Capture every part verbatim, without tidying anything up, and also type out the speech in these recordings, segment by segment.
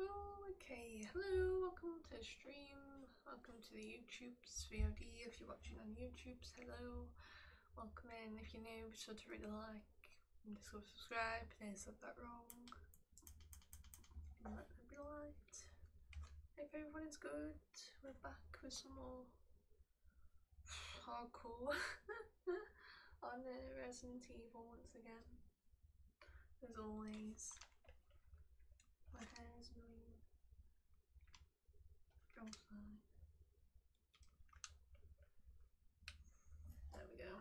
Oh, okay. Hello, welcome to the stream. Welcome to the YouTube's V O D. If you're watching on YouTube's, hello. Welcome in. If you're new, be sure to really like and just go subscribe. I said that wrong. And let there be light. Hope everyone is good. We're back with some more hardcore on uh, Resident Evil once again. As always. My hair is annoying. Outside. There we go.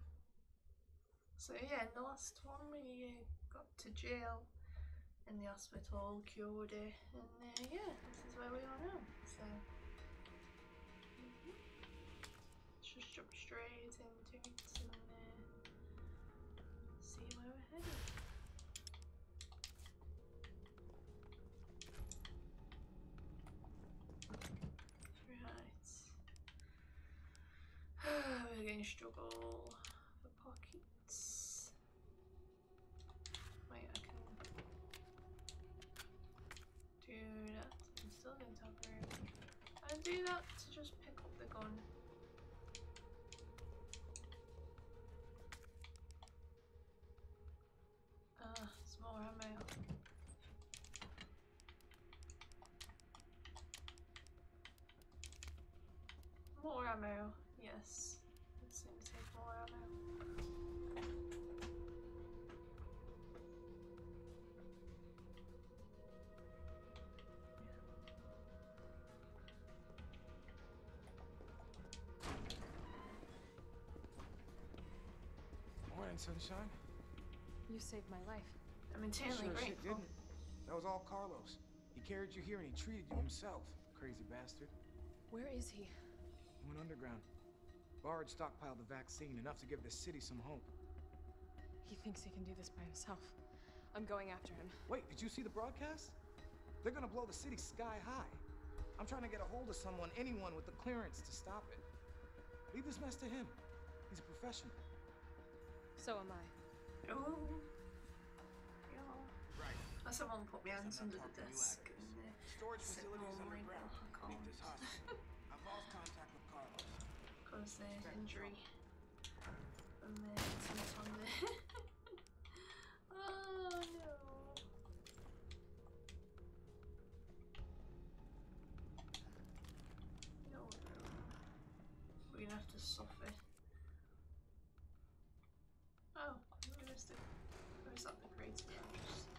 So yeah, in the last one we uh, got to jail in the hospital, cured it, and uh, yeah, this is where we are now. So mm-hmm. Let's just jump straight into it and uh, see where we're headed. Right. We're going to struggle for pockets. Wait, I can do that. I'm still going to have room. I do that to just pick up the gun. Ah, it's more ammo. More ammo, yes. It's going to take more ammo. Morning, sunshine. You saved my life. I'm intensely Sure grateful. shit didn't. That was all Carlos. He carried you here and he treated you himself. Crazy bastard. Where is he? He went underground. Bard stockpiled the vaccine, enough to give the city some hope. He thinks he can do this by himself. I'm going after him. Wait, did you see the broadcast? They're gonna blow the city sky high. I'm trying to get a hold of someone, anyone with the clearance to stop it. Leave this mess to him. He's a professional. So am I. Oh. Yeah. Right. That's someone put my hands under the Talking you desk actors. and uh, Storage sit facilities normally, but underground. I Beneath can't. this hospital. I've lost contact with Carlos. Because uh, injury. And then it's on there. Oh no. No, no. We're gonna have to suffer. Oh, we missed it. Where is that the crates? Just...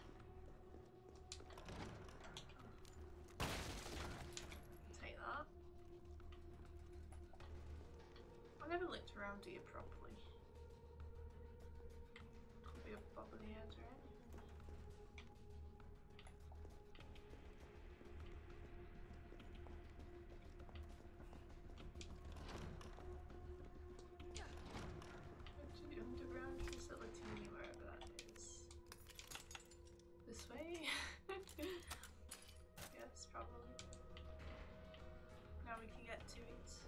Take that. I never looked around here properly. Could be a bubbly head or anything. To the underground facility, wherever that is. This way? Yes, probably. Now we can get to it.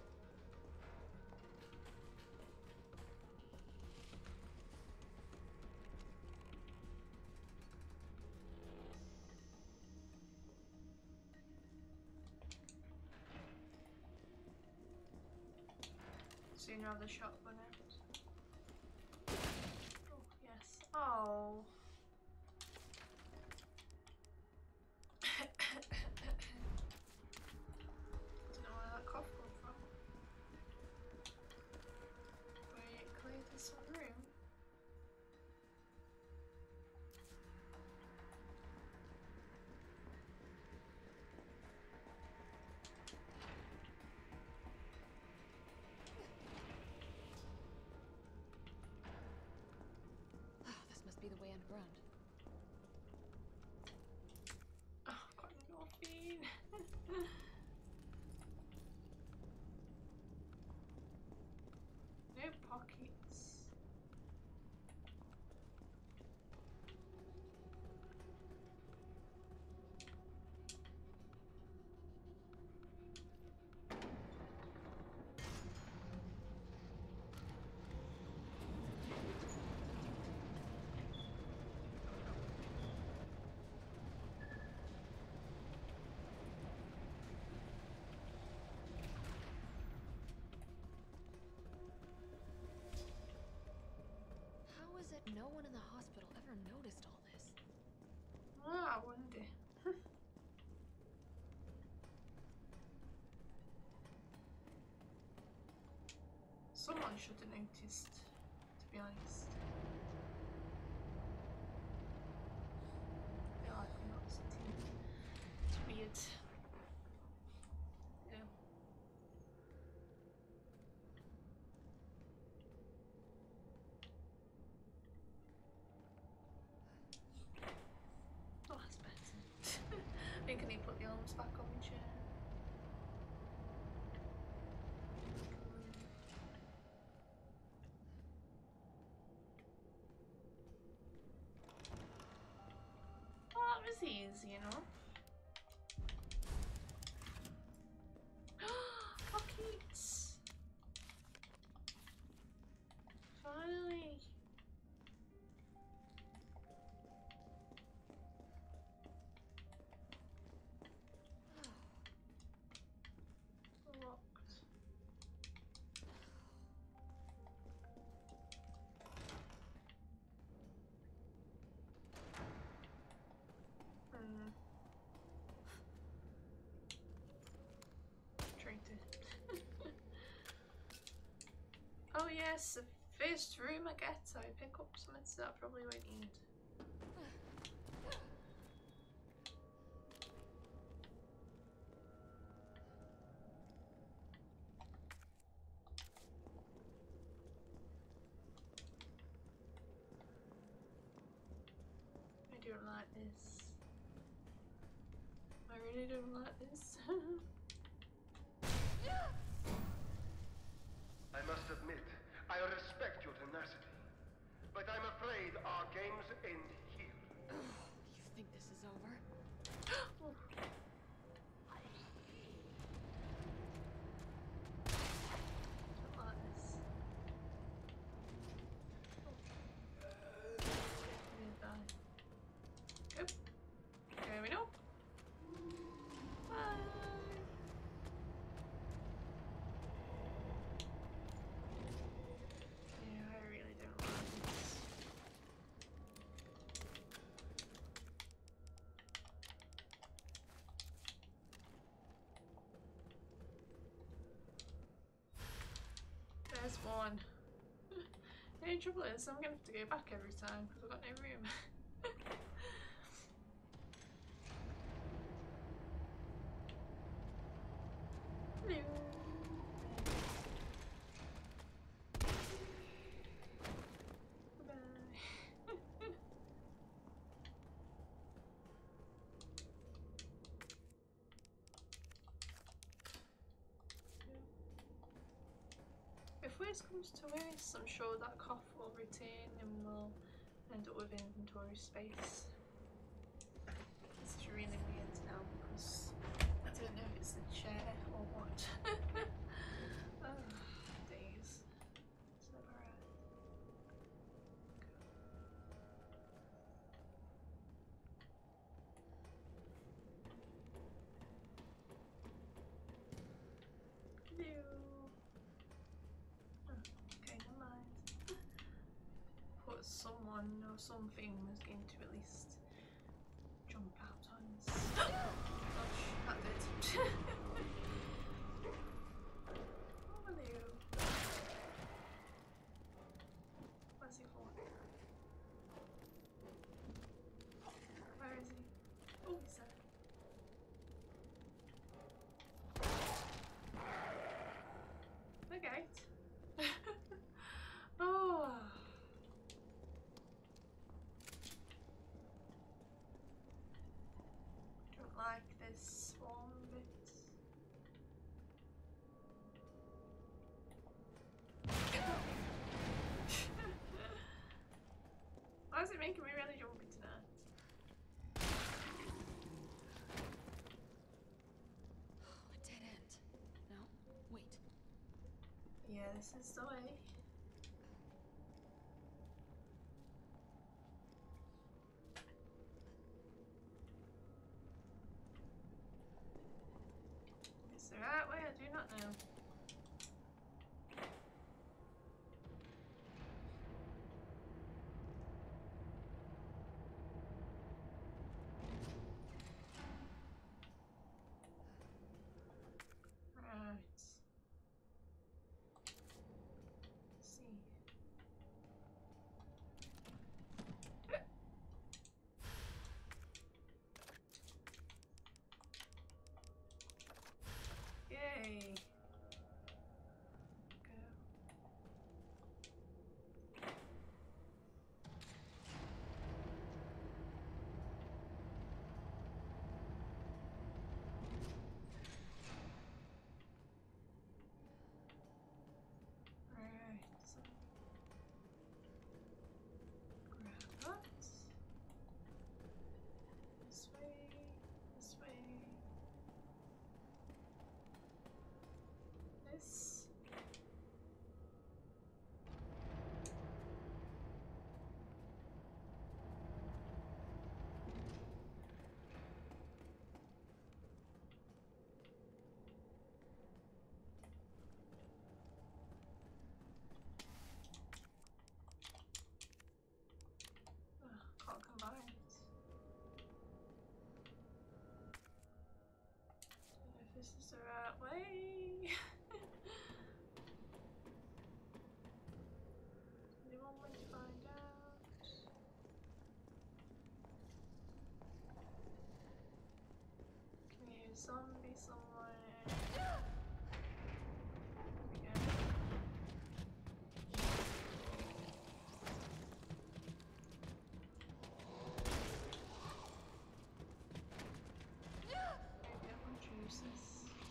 So you know the shotgun out. Oh, yes. Oh. I don't know where that cough come from. Where it cleared this room. Must be the way underground. Oh, I've got morphine. No pockets. no one in the hospital ever noticed all this? Ah, I wonder. Someone should have noticed, to be honest. I feel like I'm not something. It's weird. Yeah. Oh, that's better. I think I need to put the arms back on my chair. Oh, that was easy, you know. Pockets! Finally! Locked. Hmm. Traitor. Oh yes, the first room I get, I pick up something that I probably won't need. I don't like this. I really don't like this. I must admit, I respect your tenacity, but I'm afraid our games end here. You think this is over? Oh. Don't like this. Oh. Gonna die. Go. Going up. Bye. Yeah, I really don't like this. There's one. The only trouble is I'm gonna have to go back every time because I've got no room. Hello. Bye. If worse comes to worse, I'm sure that cough will return and we'll end up with inventory space. This is really weird now because I don't know if it's the chair or what. Oh, days. It's never right. Hello. Oh, okay, never mind. But someone or something was going to at least jump out on us. Gosh, that did. Oh, hello. Where's he for? Where is he? Oh, he's there. The gate. Oh. Don't like this one bit. Why is it making me really jumpy tonight? A dead end. No, wait. Yeah, this is the way. Is the right way? I do not know. zombie somewhere. There we go. Maybe I will choose this.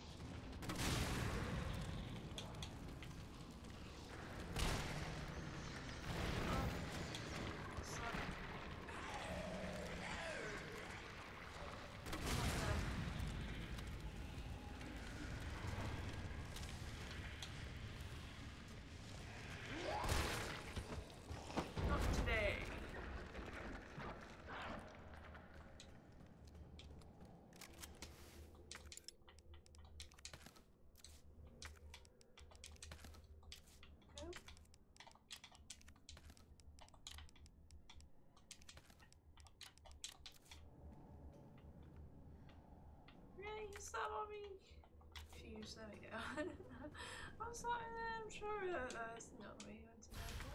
Use that on me. Fuse, there we go. I was like, I'm sure that that's not what you went to go for.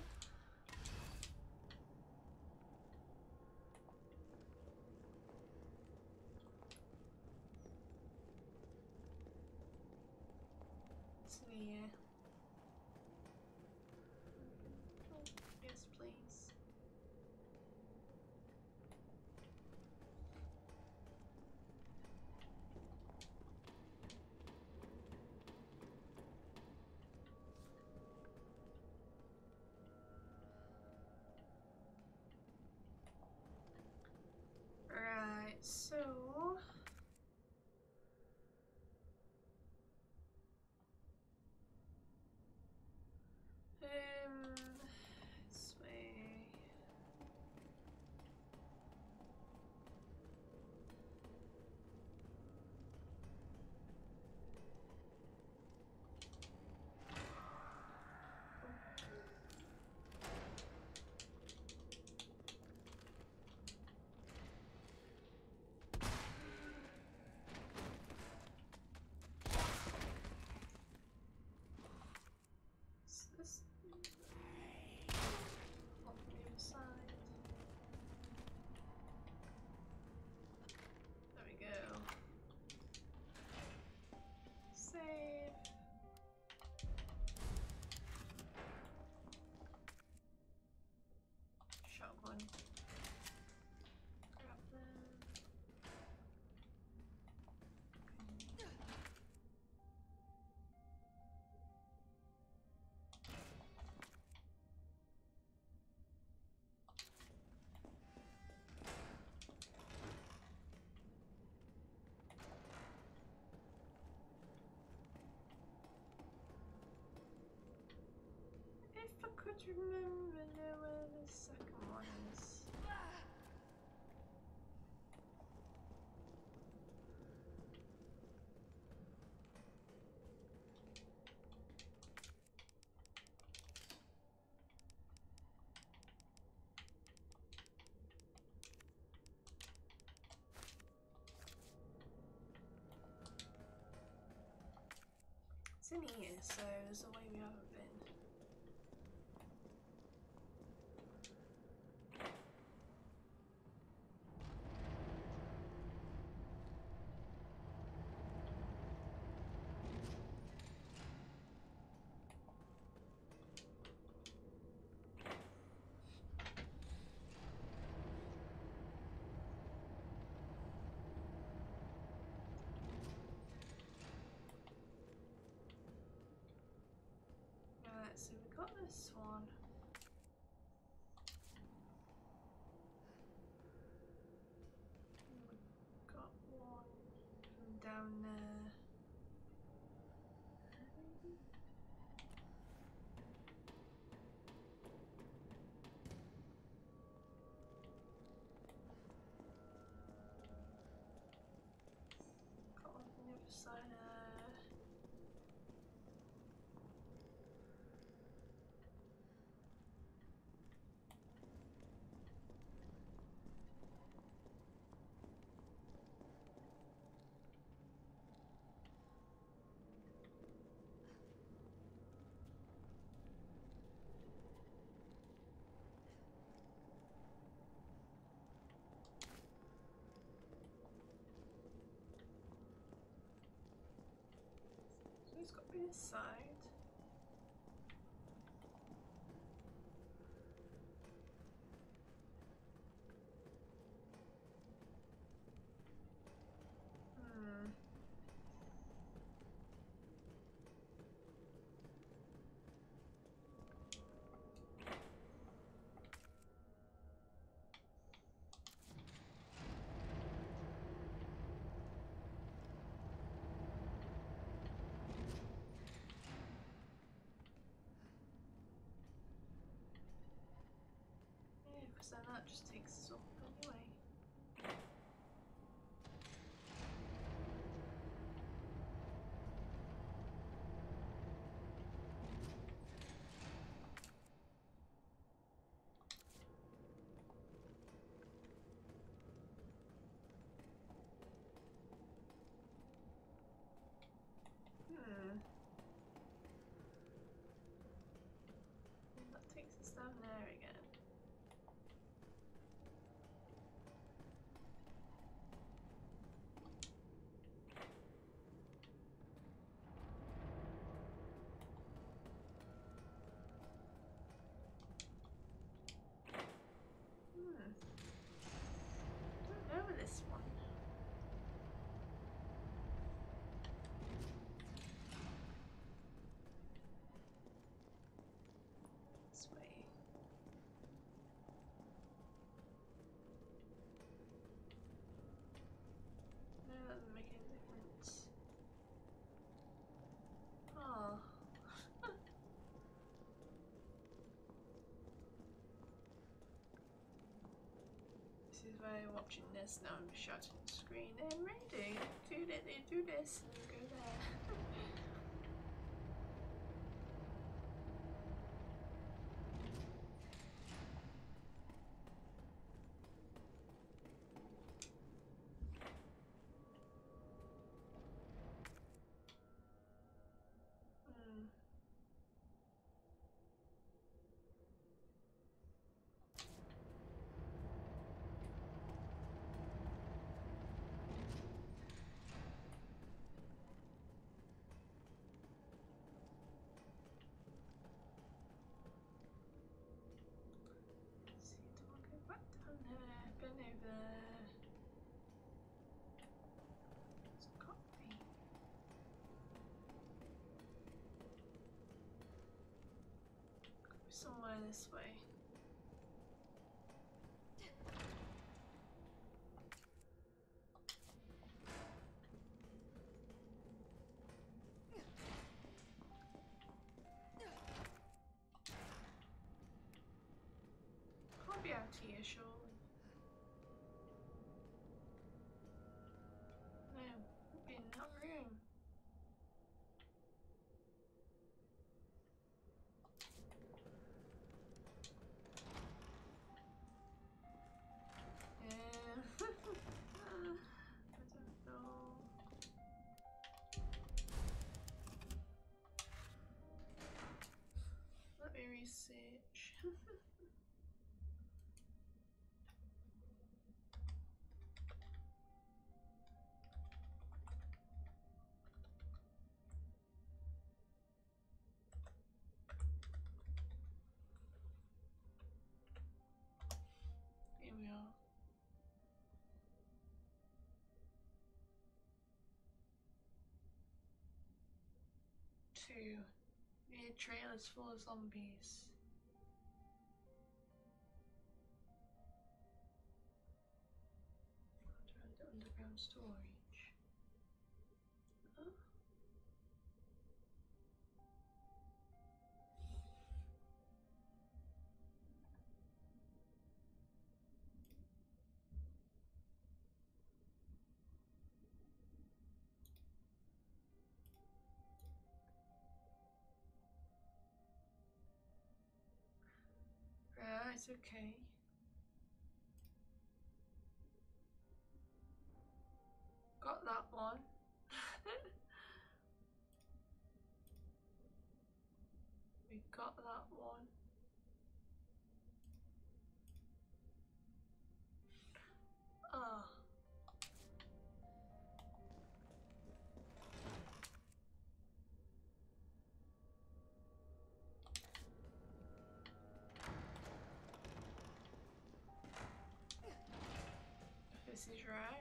So yeah. Oh, yes, please. Right, so um this way. This on the other side. There we go. Save. Shotgun. Grab them. If I could remember now where the second one is. It's in here, so there's a way we haven't been. Right, so we got this one. We got one from down there. Got one from the other side there. be this side. Hmm. Yeah, because then that just takes us up anyway. Hmm. That takes us down there again. Hmm. Don't know this one. This way. No, that doesn't make any difference. Oh. This is why I'm watching this now. I'm shouting at the screen. I'm ready. Do this, do this, and go there. Hmm. See, don't go back down there. Been over there. It's got to be. Got to be somewhere this way. Can't be out here, surely. No, it'd be in that room. Yeah. I don't know. Let me research. Here we are. Two. The trail is full of zombies. Around the underground storage. Oh. Right, okay. Got that one. We got that one. Ah. this is right.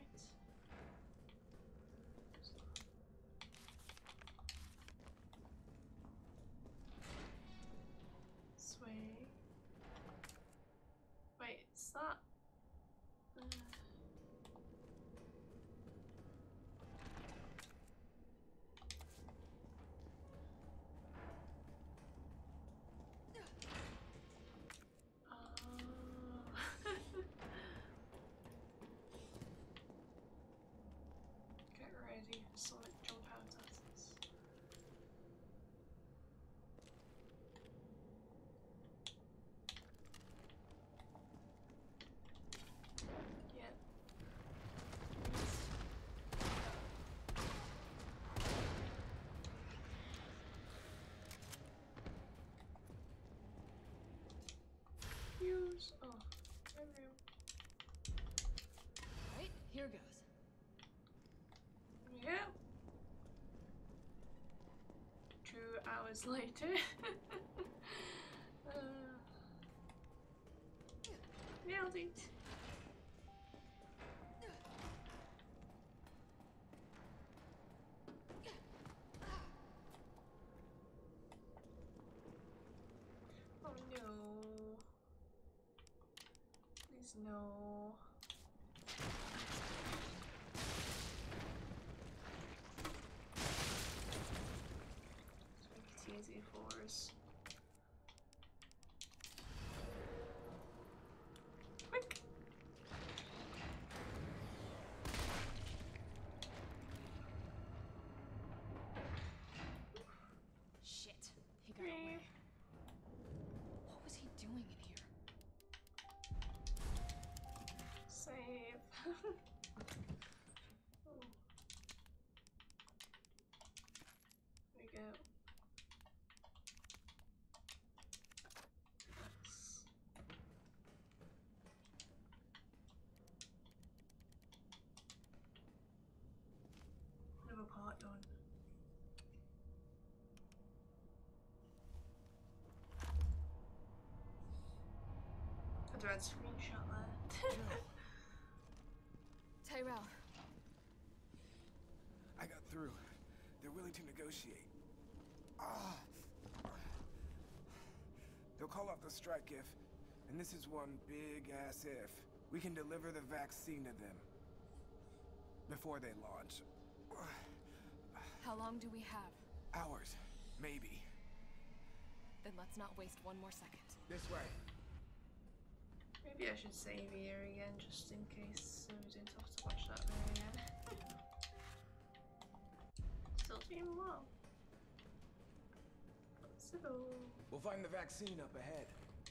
This way. Wait, is that? Uh... Get ready for something to jump out at us. Yep. Use. Oh, hello. Right, here goes. Yeah. Two hours later. uh, nailed it. Oh no. Please no. Let's make it easy for us. Quick! Shit, he got away. What was he doing in here? Save. Oh. There we go. Nice. Another part done. I do have a screenshot there. Tyrell. I got through. They're willing to negotiate. Ah. They'll call off the strike if, and this is one big ass if, we can deliver the vaccine to them before they launch. How long do we have? Hours, maybe. Then let's not waste one more second. This way. Maybe I should save here again just in case so we don't have to watch that there again. Still doing well. Possible. We'll find the vaccine up ahead.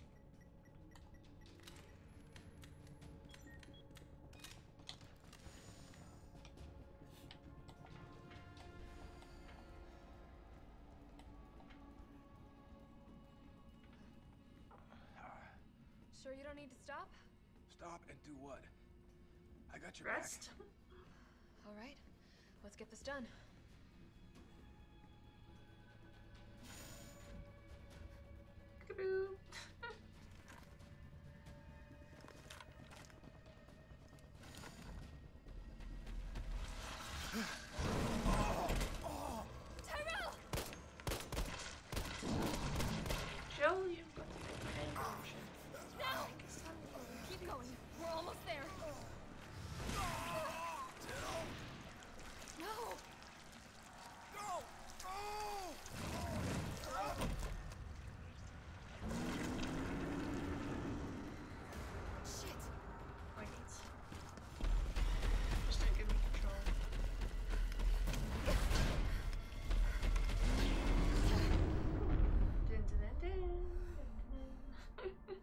Sure you don't need to stop? Stop and do what? I got your Rest. All right, let's get this done. Peekaboo. Tyrell! Joel, you've got to pay attention. No! Keep going. We're almost there. No! Go! Shit! Wait. Just don't give me control. Dun, dun, dun, dun, dun, dun.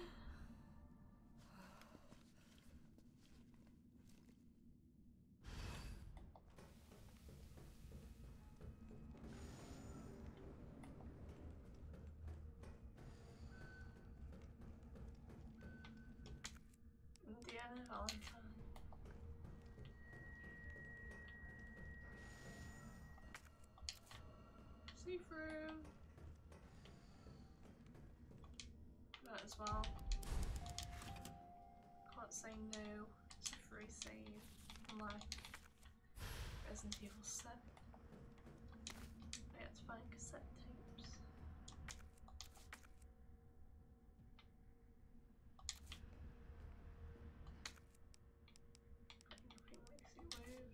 Indiana Valentine. See through. Might as well. Can't say no. See free save, unlike Resident Evil seven. I had to find cassette tapes. Nothing makes you move.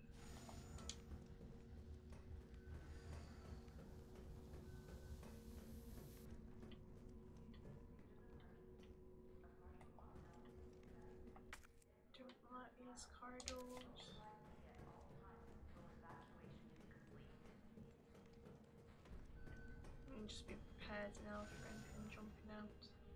Don't like these corridors. And just be prepared now for anything jumping out.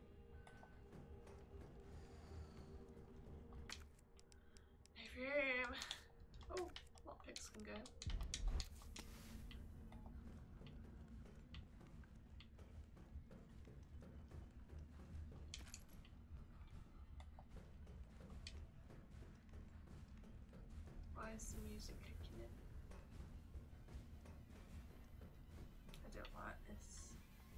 No room. Oh, lockpicks can go. Why is the music kicking in? I don't like this.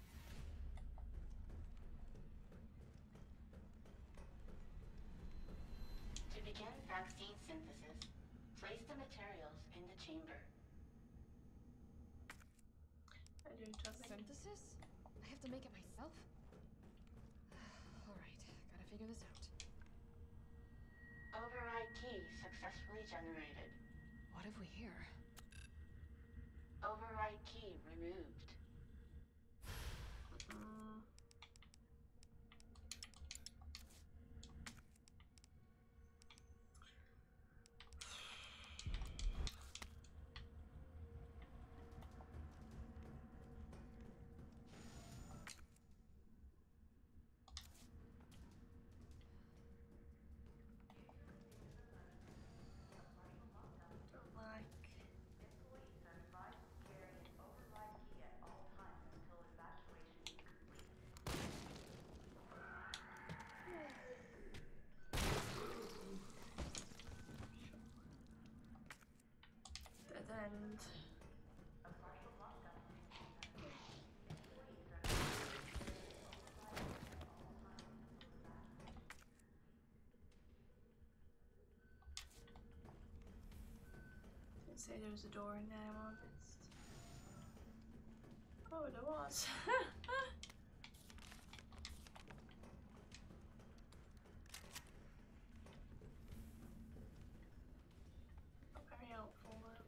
To begin vaccine synthesis, place the materials in the chamber. I don't have any. Synthesis? I have to make it myself? Alright, gotta figure this out. Override key successfully generated. What have we here? Override key removed. Mm. Don't like. Dead end. Didn't say there was a door in there, I'm honest. Oh, there was. Not very helpful though.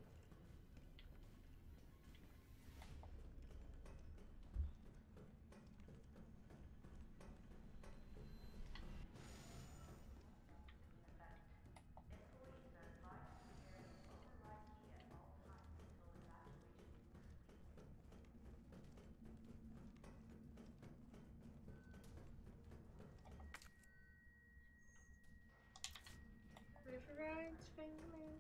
Override finger.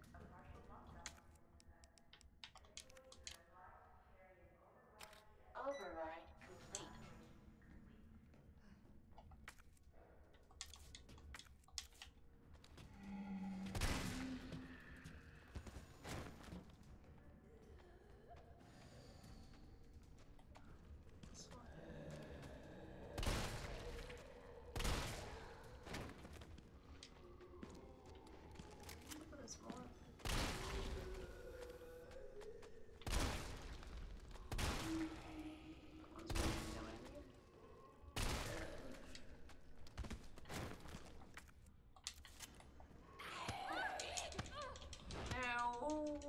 Override complete. This one. Oh, there's more. That one's moving nowhere near. Ow!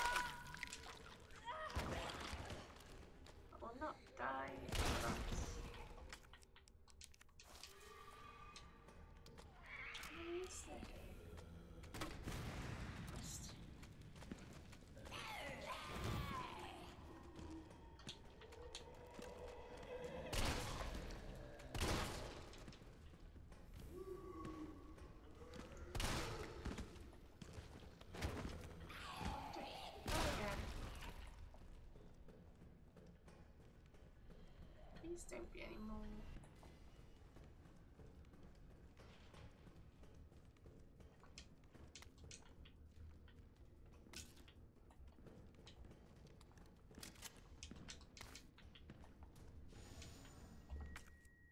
I will not die. Rats. What is this? Must. Please don't be any more.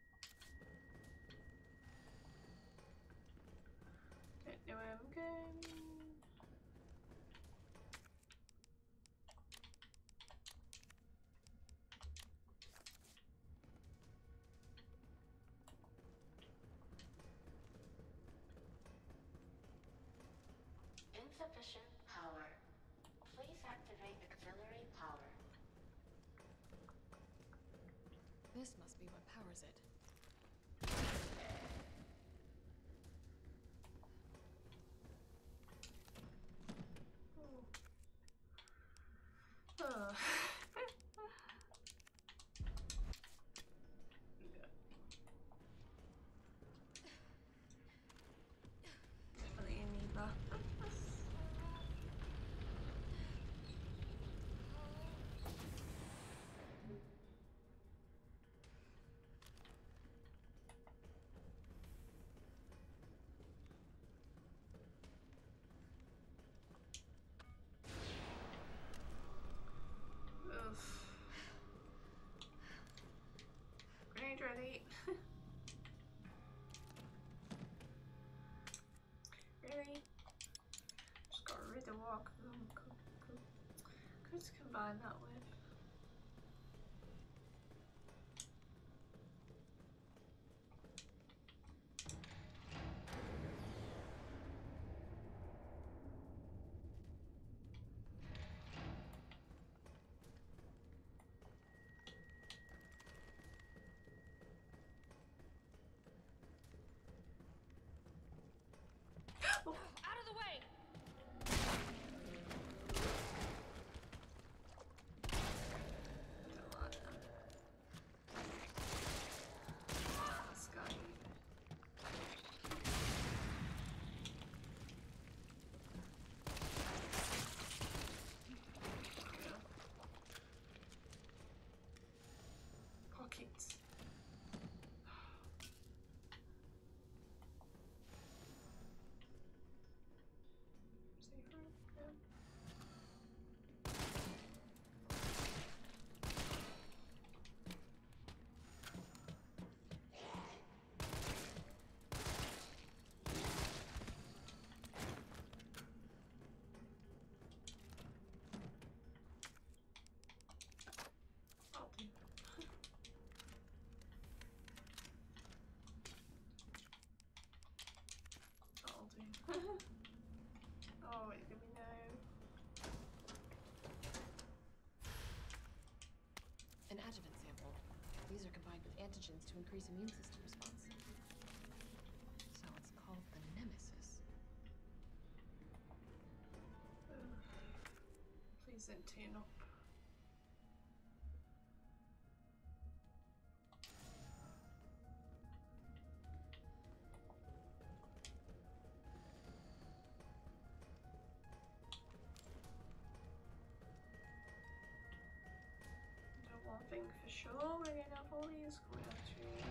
Don't know where I'm going. This must be what powers it. Oh. Uh. Definitely need that. Grenade ready. Really? Just got rid of walk. Oh, cool, cool. Could just combine that with. Oh, out of the way! Don't like that. This guy. Yeah. Pockets. Safer? Yeah. I'll do. I'll do. Oh, wait, let me know. An adjuvant sample. These are combined with antigens to increase immune system response. So it's called the Nemesis. Ugh. Please don't turn up. Know one thing for sure, we're gonna have all these coming out to you.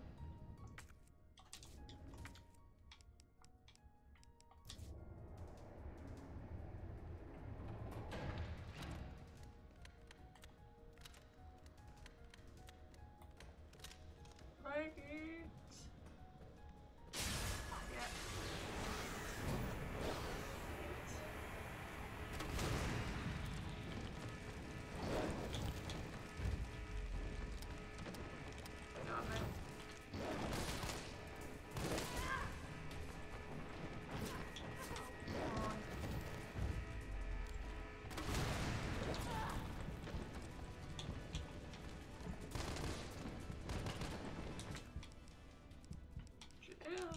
Like it. Yeah. Got it. Come on. Chill.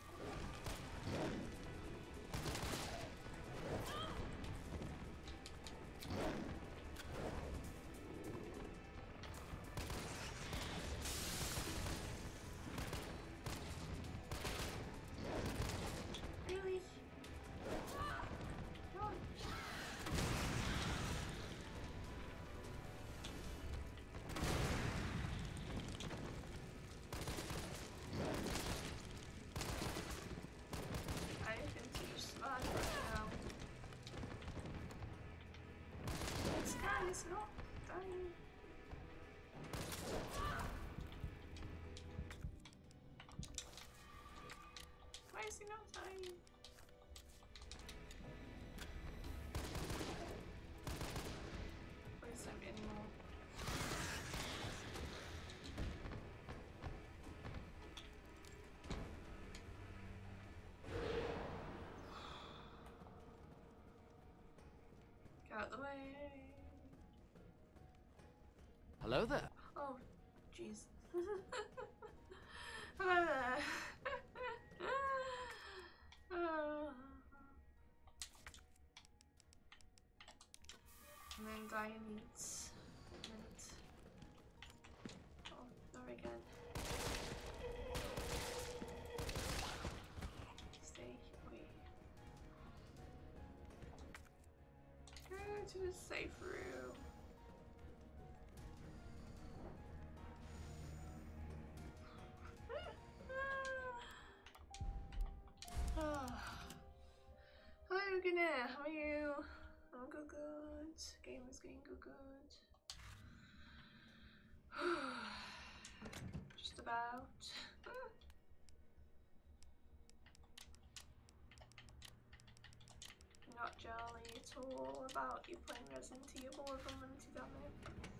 Really? Come on. I think to survive right now. This guy is not dying. Why is he not dying? Please don't be anymore. Get out the way. Hello there. Oh, jeez. dire needs. A minute. Oh, there again. Stay away. Go to the safe room. Hello, good night. How are you? I'm good, good. Game is going good, good. Just about. Not jolly at all about you playing Resident Evil with unlimited ammo.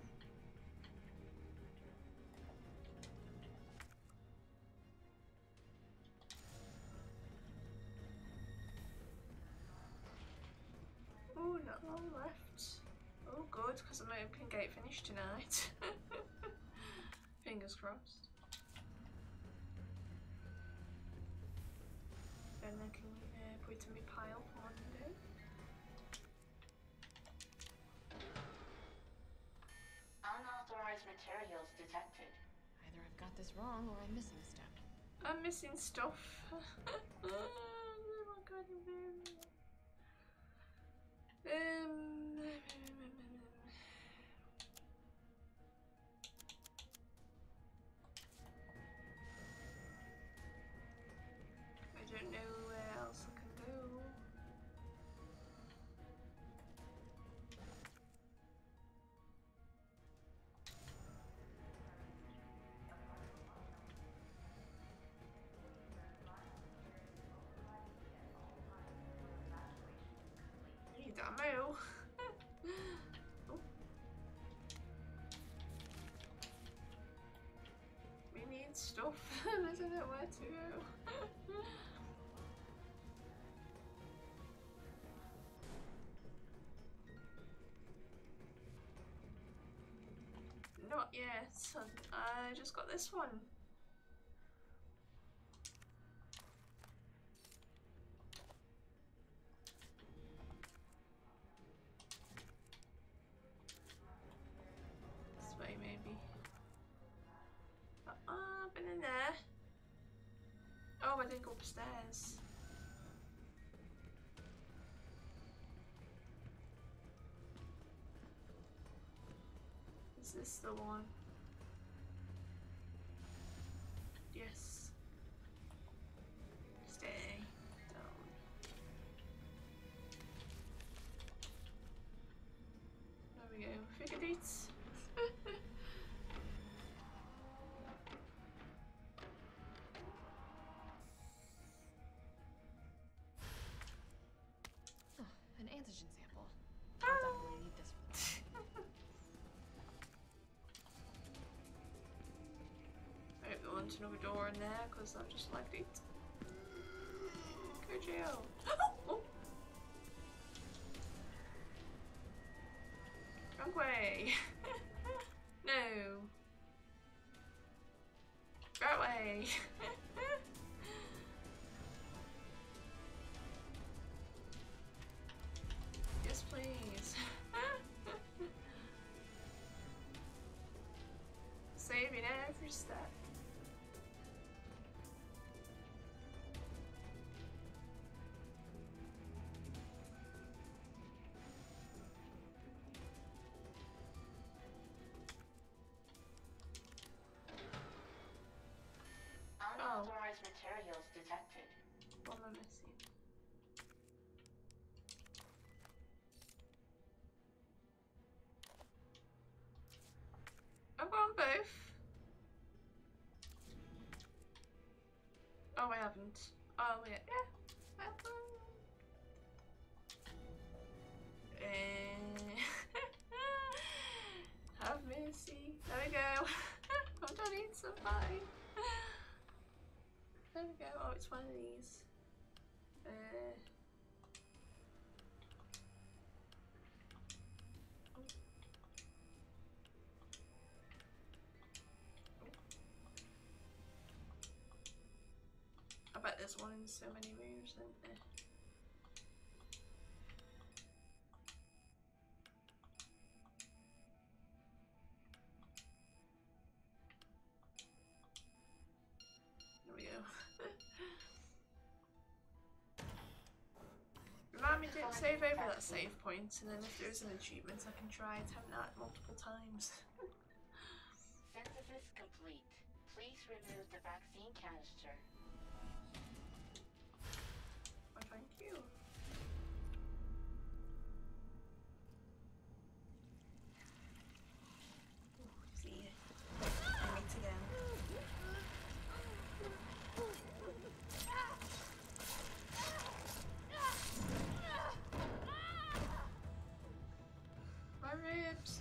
Oh, not long left. Oh, good, because I'm hoping to get it finished tonight. Fingers crossed. Then I can uh, put it in my pile for Monday. Unauthorized materials detected. Either I've got this wrong or I'm missing a step. I'm missing stuff. Oh my god, um, I don't know where else I can go. Need ammo. Oh. We need stuff. I don't know where to go. Not yet. I just got this one. This way, maybe. Uh-uh, been in there. Oh, I didn't go upstairs. Is this the one? Yes. Stay down. There we go. Figured it. Oh, an antigen sample. I'll definitely need this for the I hope there wasn't another door in there because I just liked it. Go jail. Oh! Wrong way. No. That way. Yes, please. Saving every step. Unauthorized materials detected. What am I missing? I've gone both. Oh, I haven't. Oh, yeah. Yeah. I've gone. Eh. Have mercy. There we go. I'm done eating some pie. There we go. Oh, it's one of these. Uh. Oh. I bet there's one in so many rooms, isn't there? save over that save point, and then if there is an achievement, I can try attempt that multiple times. Synthesis complete. Please remove the vaccine canister. Why, thank you. Ooh, see, I meet again. My ribs.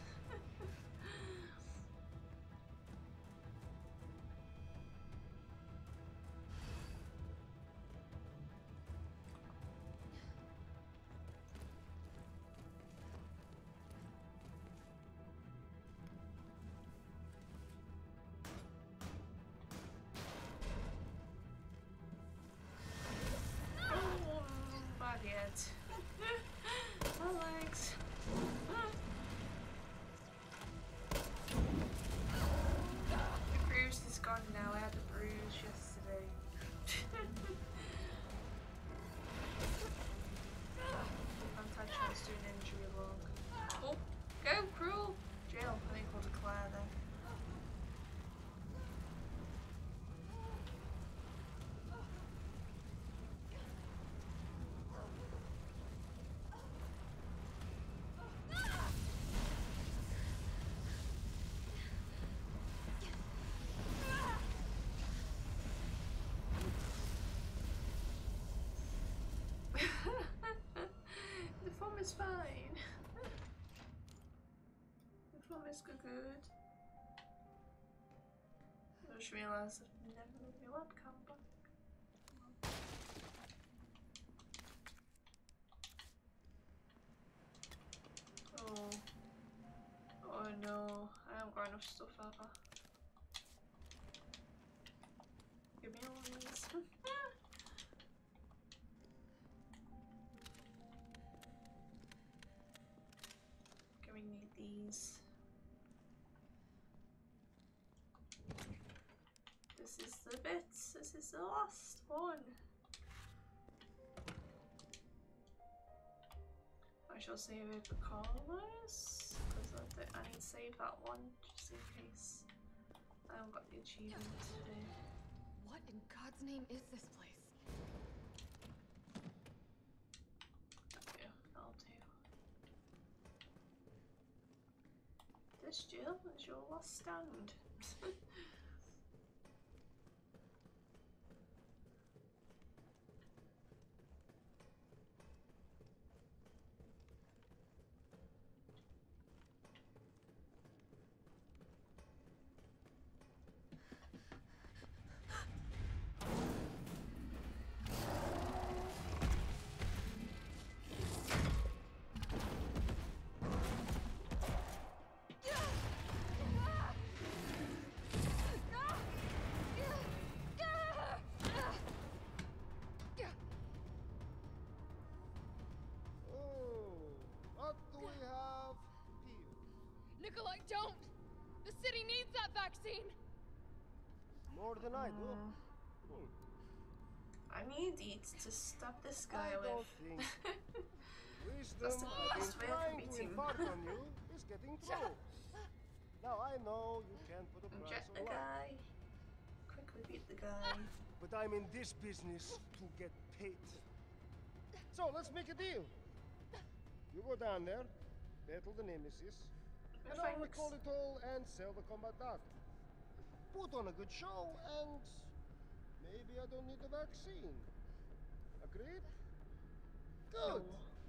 Oh, bad yet. My legs. The bruise is gone now. I had a bruise yesterday. I've had a chance to do an injury log. Oh, go, cruel! Jill, I think we'll declare then. The form is fine. The form is good. good. I just realised I've never moved my webcam back. Oh. Oh no, I haven't got enough stuff ever. Give me all these. We need these. This is the bit. This is the last one. I shall save it for callers because I, I need to save that one just in case I haven't got the achievement today. What in God's name is this place? Yeah, I'll do. This, Jill, is your last stand. Nikolai, don't! The city needs that vaccine! More than I do. Mm. Hmm. I need it to stop this guy I with. don't think wisdom That's the I've best been way of trying to beating. impart on you is getting through. Now I know you can't put a price Inject on the life, guy. Quickly beat the guy. but I'm in this business to get paid. So let's make a deal. You go down there, battle the nemesis, and I'll Thanks. recall it all and sell the combat data. Put on a good show, and maybe I don't need the vaccine. Agreed? Good.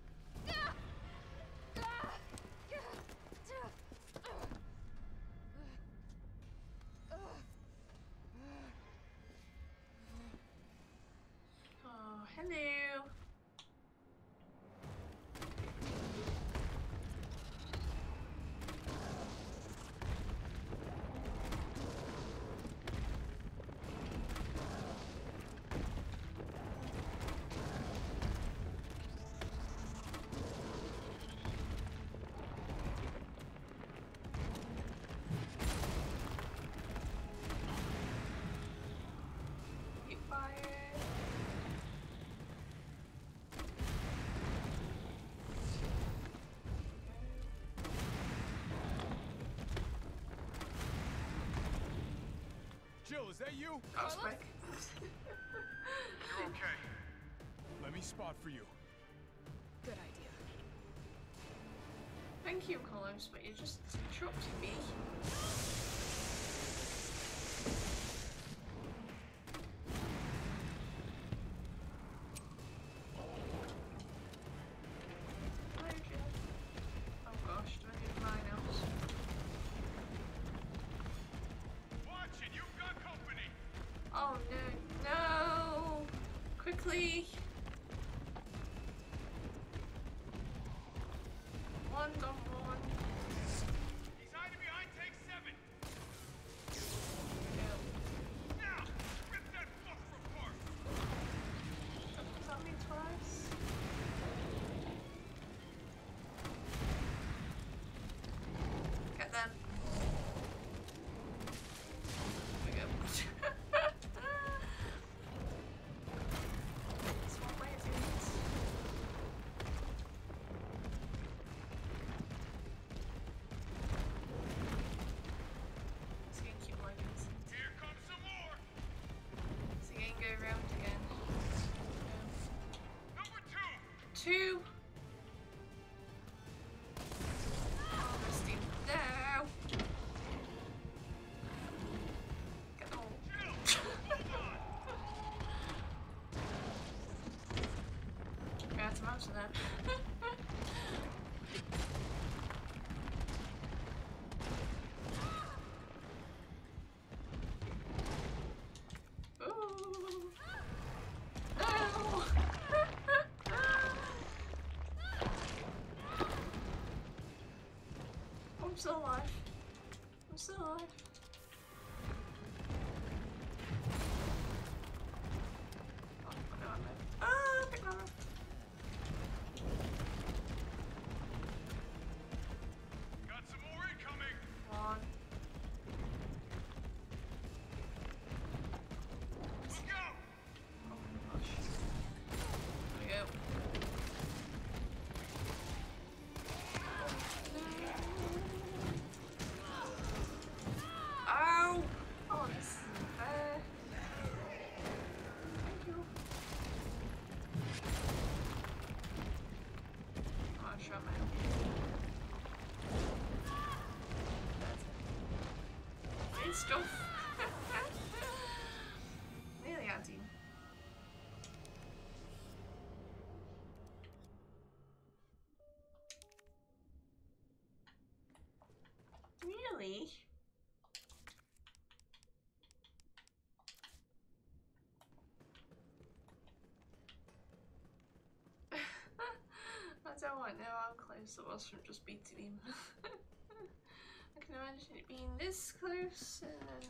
Oh, hello. Jill, is that you? That was quick. You're okay. Let me spot for you. Good idea. Thank you, Carlos, but you just interrupted me. One on one. He's hiding behind tank seven. Yeah. Now, rip that fucker apart. Tell me twice. Get them. There we go. That's one way to do it. Here comes some more. So you can go around again. Number two. Two. Harvesting now. Get them all. We have to answer that. I'm still alive. I'm still alive. Oh, no, I'm dead. Ah, pick that up. Got some more incoming. Come on. Look out. Oh my gosh. There we go. Ow! Oh, this isn't fair. Thank you. Oh, I shot my own. Great stuff. Nearly had him. Really? I don't want to know how close it was from just beating him. I can imagine it being this close and then...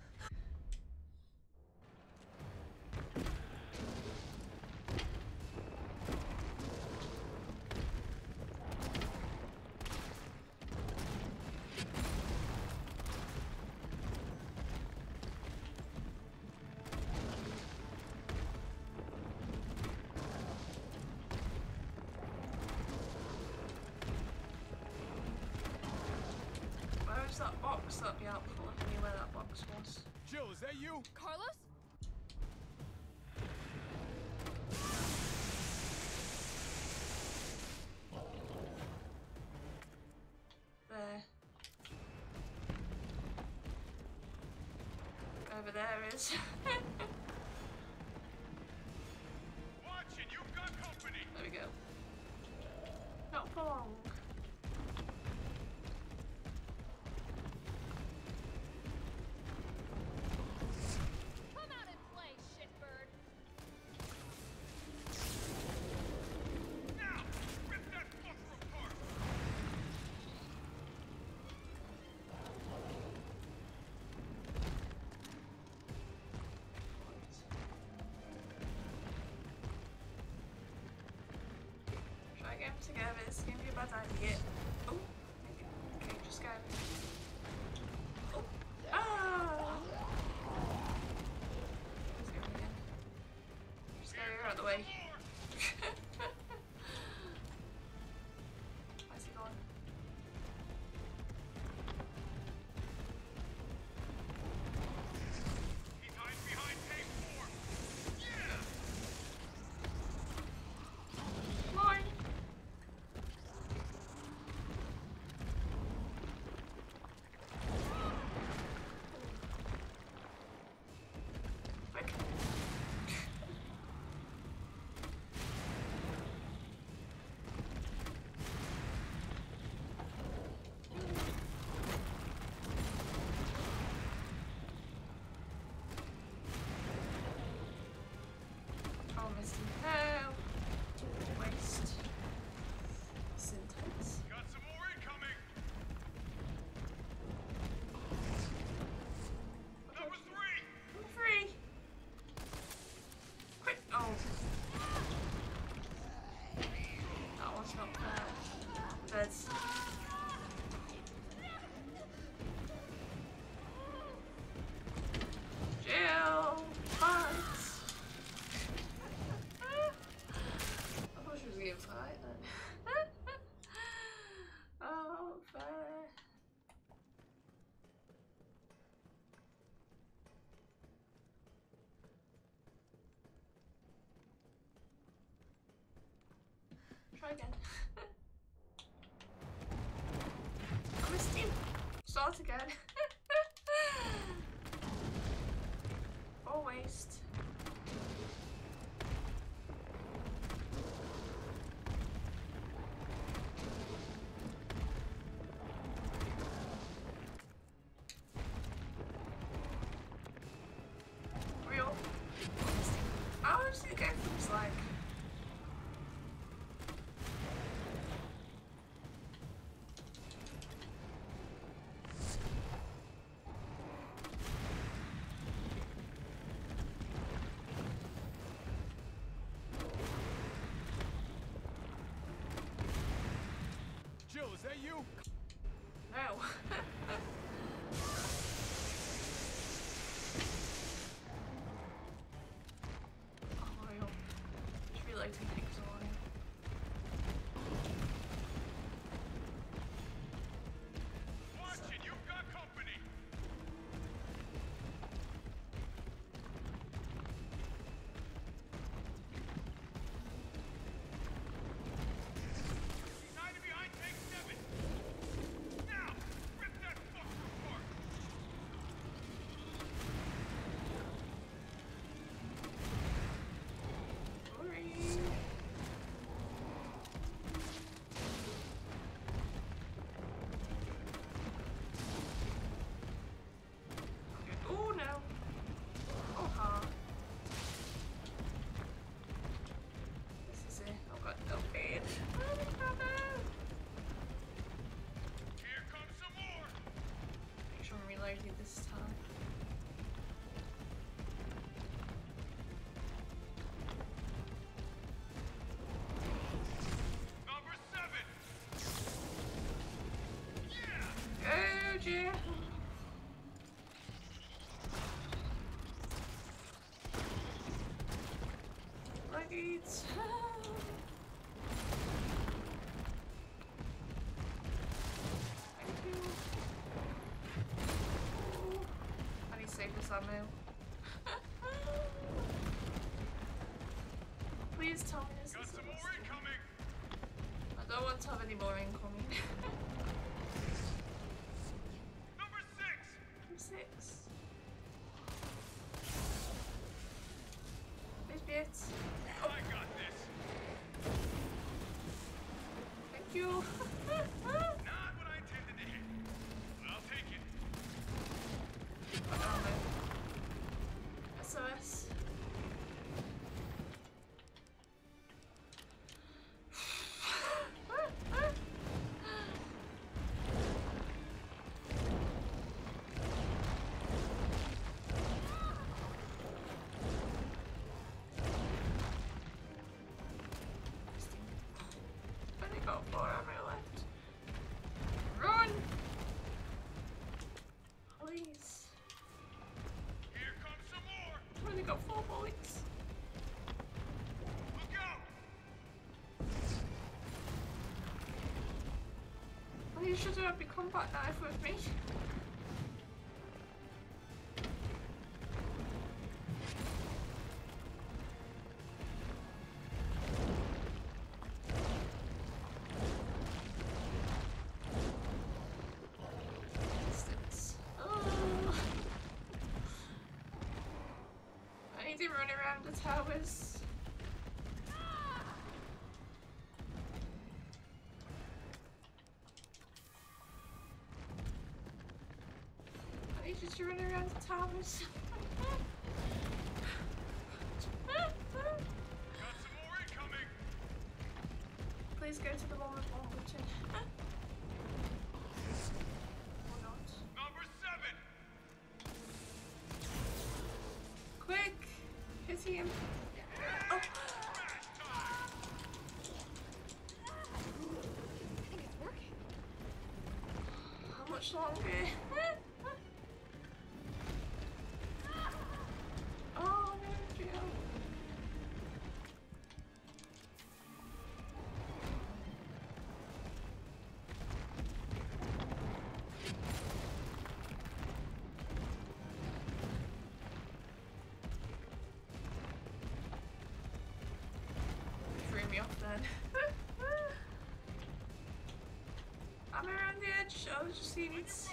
Where's that box? That'd be helpful if I knew where that box was. Jill, is that you? Carlos? There. Over there is. Watch it, you've got company. There we go. Not for long. Come out and play, shitbird. Now, rip that fucker apart. Try and get them together. This is gonna be a bad idea. Oh, okay, just go. Oh, ah! Let's go again. Just go out of the way. Where's he going? Try again. I missed you. Start again. Or waste. Real. How does it go from this like? Jill, is that you? No. Oh, real. Just reloading things away. Watch it, you've got company. United behind tank seven. Now, rip that fucker apart. Sorry. Oh no. Oh ha. This is it. I've got no pain. Oh no. Here comes some more. Make sure I'm reloading this time. Number seven. Yeah. Oh dear. Luggage. Thank you. Ooh. I need to save this ammo. Please tell me this Got is some the more last one. incoming. I don't want to have any more incoming. Number six. Six. There's bits. I got this. Thank you. Not what I intended to hit. But I'll take it. Oh, no. S O S. Only got four ammo left. Run! Please. Here comes some more. I've only got four bullets. Look out. Well, you should have a combat knife with me. Distance. Oh. I need to run around the towers. I need you to run around the towers. Got some more incoming. Please go to the one with one button. Or not. Number seven. Quick! Hit him. Oh. Smash time. I think it's working. How much longer? Oh no, Jill. Threw me off then. just seeds.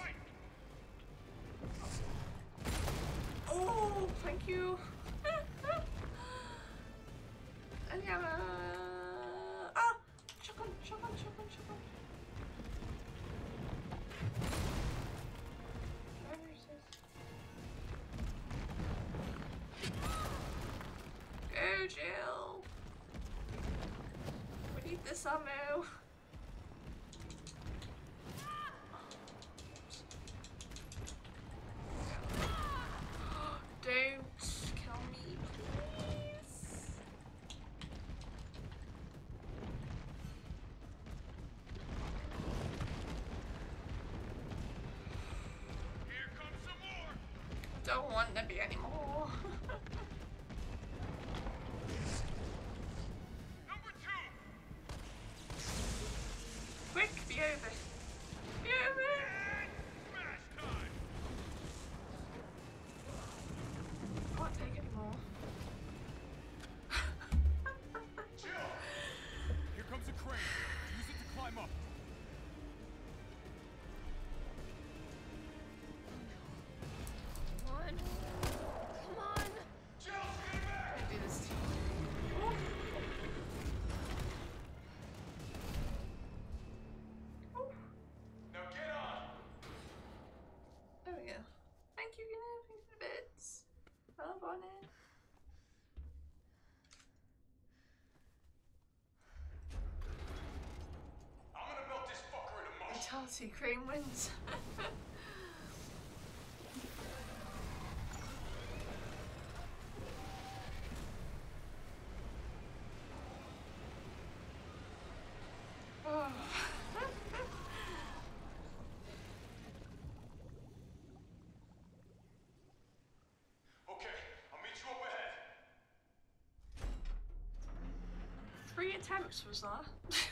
Oh, thank you. And yeah, uh, ah, shotgun, shotgun, shotgun, shotgun. Where is this? Go, Jill. We need this ammo. Don't kill me, please. Here comes some more. Don't want to be anymore. Number two. Quick, be over. Be over. And smash time. Can't take any more. Jill. Here comes a crane. Use it to climb up. Come on. Come on. Jill, get back. Don't do this to you. Oof. Oof. Now get on. There we go. Thank you, you know, thank you for the bits. Well done, eh? I'm gonna melt this fucker into mush. Vitality cream wins. Oh. Okay, I'll meet you up ahead. Three attempts was that?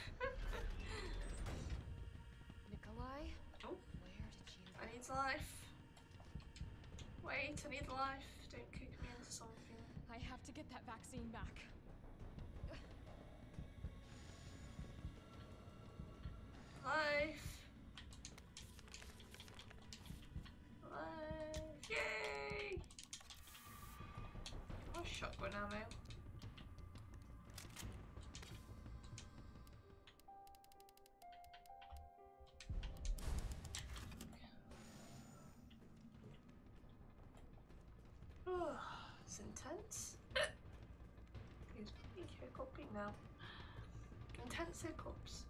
Nikolai? Oh, Where did you... I need life. Wait, I need life. Don't kick me into something. I have to get that vaccine back. Life. Life. Yay! Oh, shotgun ammo. Oh, it's intense. He's pretty hiccupy now. Intense hiccups.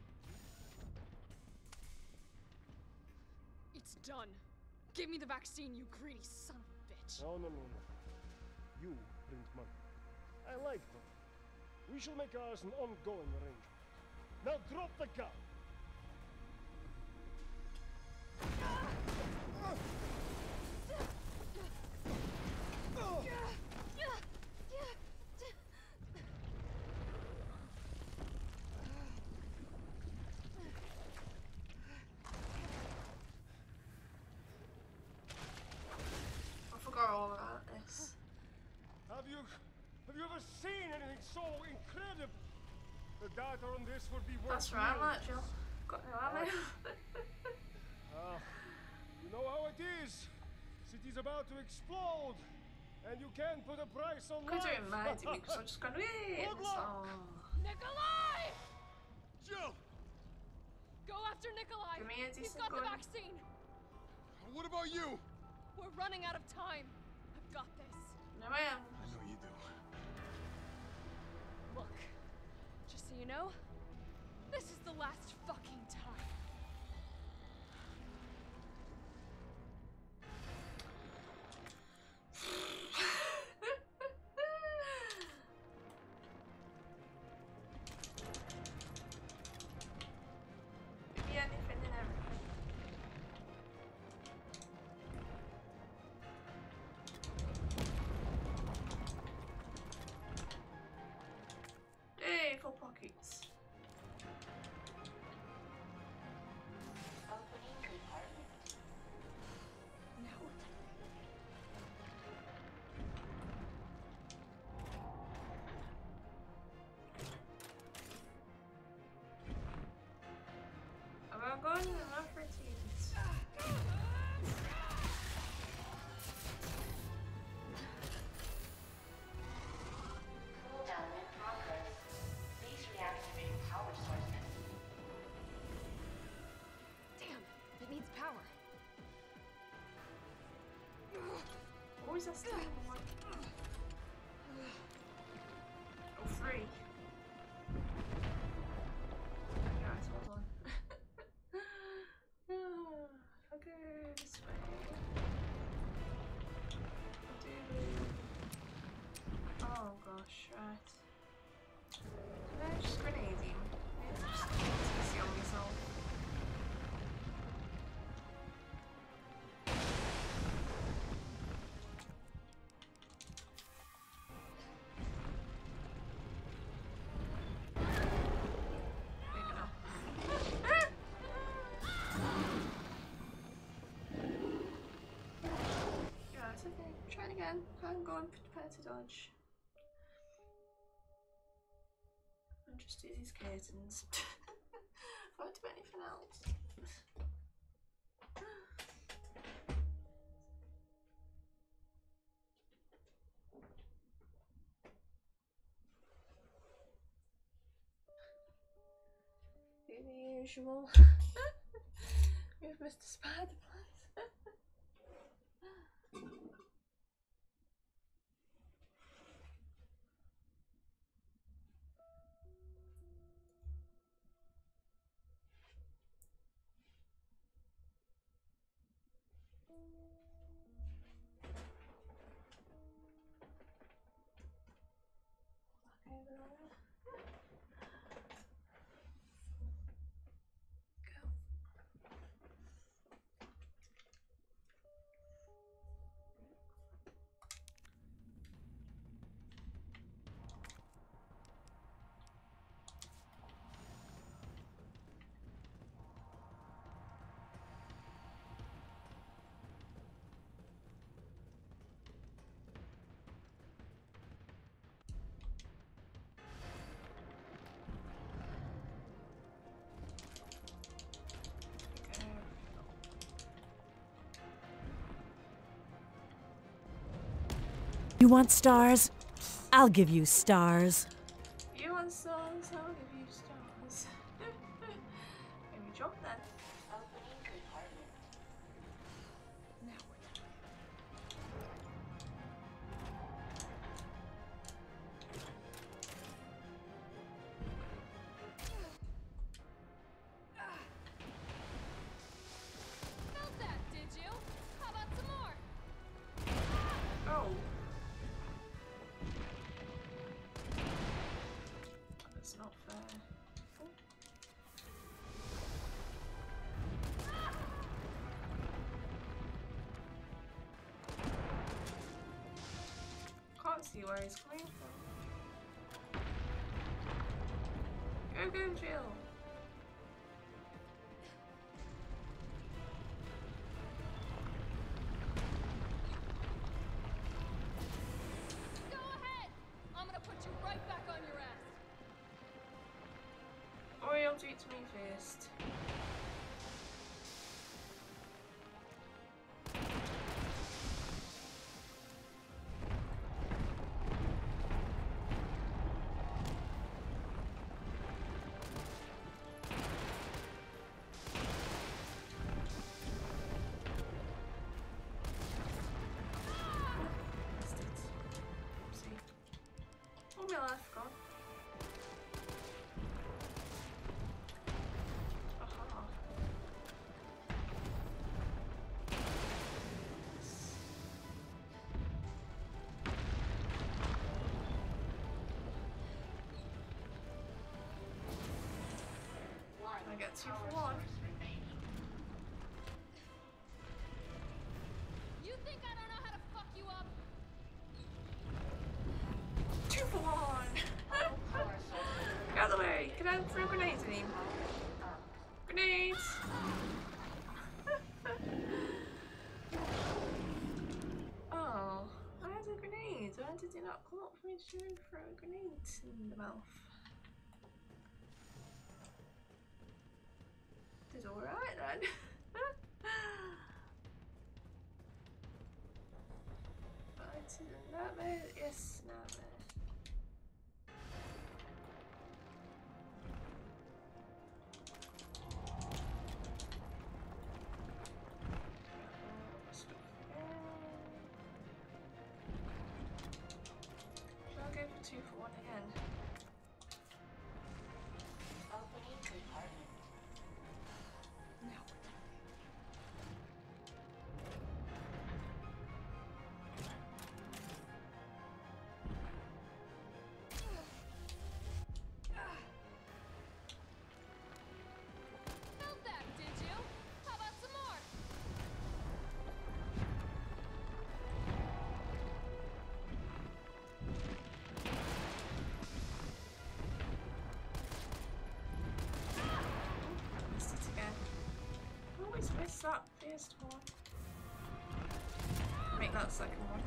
It's done. Give me the vaccine, you greedy son of a bitch. No, no, no, no. You bring money. I like money. We shall make ours an ongoing arrangement. Now drop the gun. I forgot all about this. Have you, have you ever seen anything so incredible? The data on this would be worth That's right, I'm millions. at Jill. Got no ammo. Ah, you know how it is. City's about to explode, and you can't put a price on Could life. do it mad to me because I'm just going, wait. Good luck. Oh. Nikolai! Jill, Go after Nikolai! Give me a He's decent got the gun. vaccine! what about you? We're running out of time. I've got this. No, I am. I know you do. Look, just so you know, this is the last fucking time. Maybe anything and everything. always has to be one. Oh, three. Guys, hold on. Okay, this way. Oh gosh, right. Can I just grenade him? Maybe just easy on myself. Again, I'm going to prepare to dodge. And just do these curtains. I won't do anything else. Do the usual. We've missed a spider place. You want stars? I'll give you stars. You want stars? I'll give you stars. Maybe drop that. Opening compartment. Now we're done. Felt that, did you? How about some more? Oh. That's not fair. Oh. Can't see where he's coming from. Go, go, Jill. Go ahead! I'm gonna put you right back on your ass. Or he'll do it to me first. Missed it. Oopsie. Oh, my life gone. Aha. One I get two power for one. source remaining. You think I don't know how to fuck you up? Two for one! All power sources Get out of the way! Can I throw grenades at him? up. Grenades! Oh, I had a grenade. Why did it not come up for me to throw a grenade in the mouth? Did alright then. Right, is it nightmare? Yes, nightmare. Stuff again. one again. Opening compartment. No. Felt that, did you? How about some more? Missed it again. I always miss that first one. Make that second one.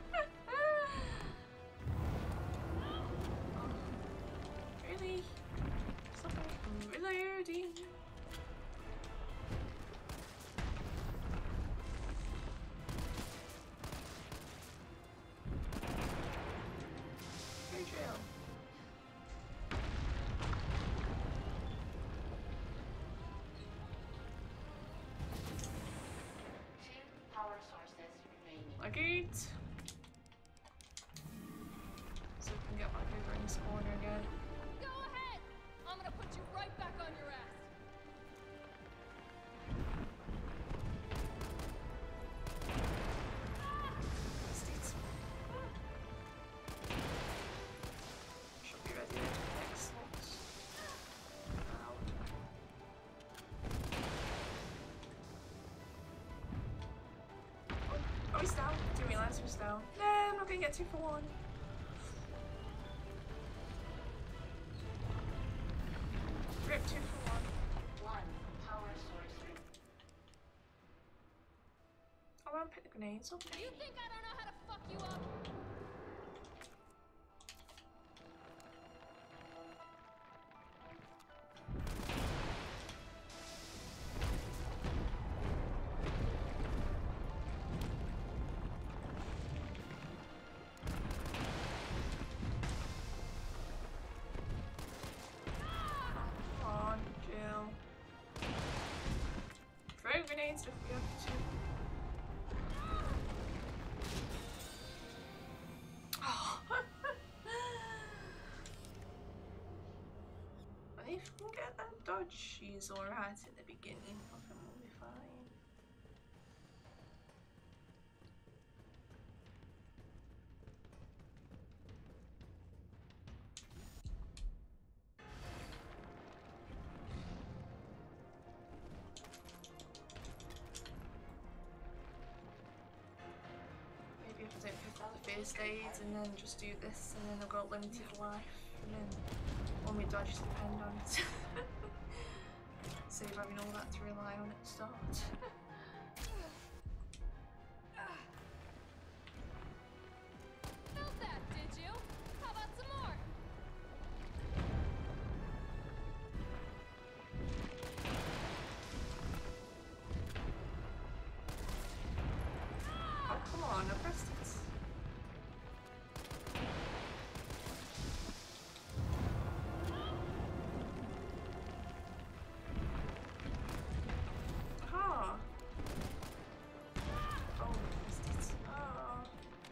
Oh, really? Stop it. Reloading. Go drill. Two power sources remaining. Like it. So we can get back over in this corner again. Go ahead! I'm gonna put you right back on your ass. Missed it. Should be ready. Excellent. Ow. Oh, oh, he's down. Didn't realise he was down. No, I'm not gonna get two for one. Rip two for one. One power source re- I won't pick the grenades up. You think I don't know how to fuck you up? Come on, Jill. Throw grenades if we have to. Oh. And if we can get that dodge, she's alright at the beginning. I think we'll be fine. Maybe if I don't pick up the first aids and then just do this and then I've got limited life and then all my dodges depend on it. Save having all that to rely on at the start. Felt that, did you? How about some more? Oh, come on, I pressed it. Aha! Oh, I missed it. Oh.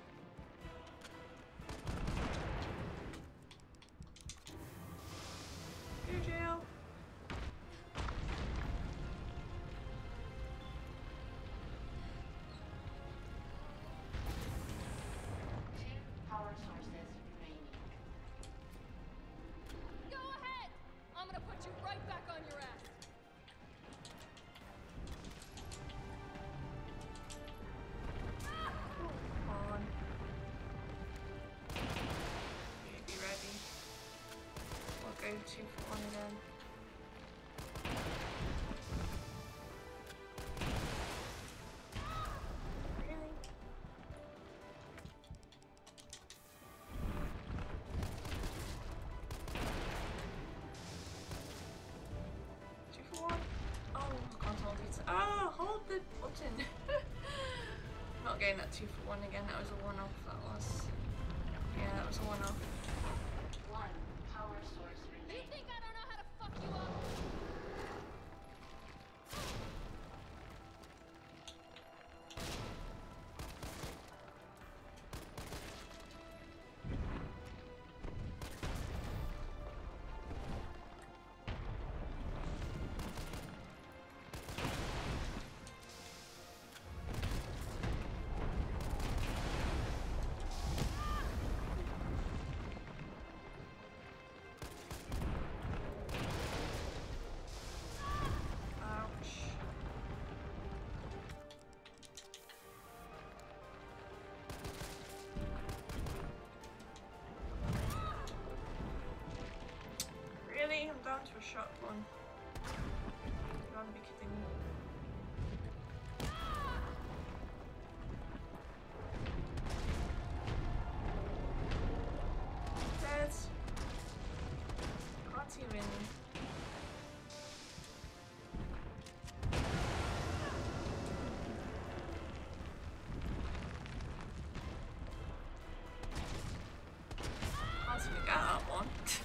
Go, Jill. Two power sources remaining. Go ahead! I'm gonna put you right back on your ass. Come on. Be ready. We'll go two for one again. Really? Two for one? Oh, I can't hold it. Ah, hold the button. Not getting that two for one again. That was a one-off. That was. Yeah, that was a one-off. One power source You remaining. think I don't know how to fuck you up? down to a shotgun. You want to be kidding me? Dead. Can't even. Can't even get that one.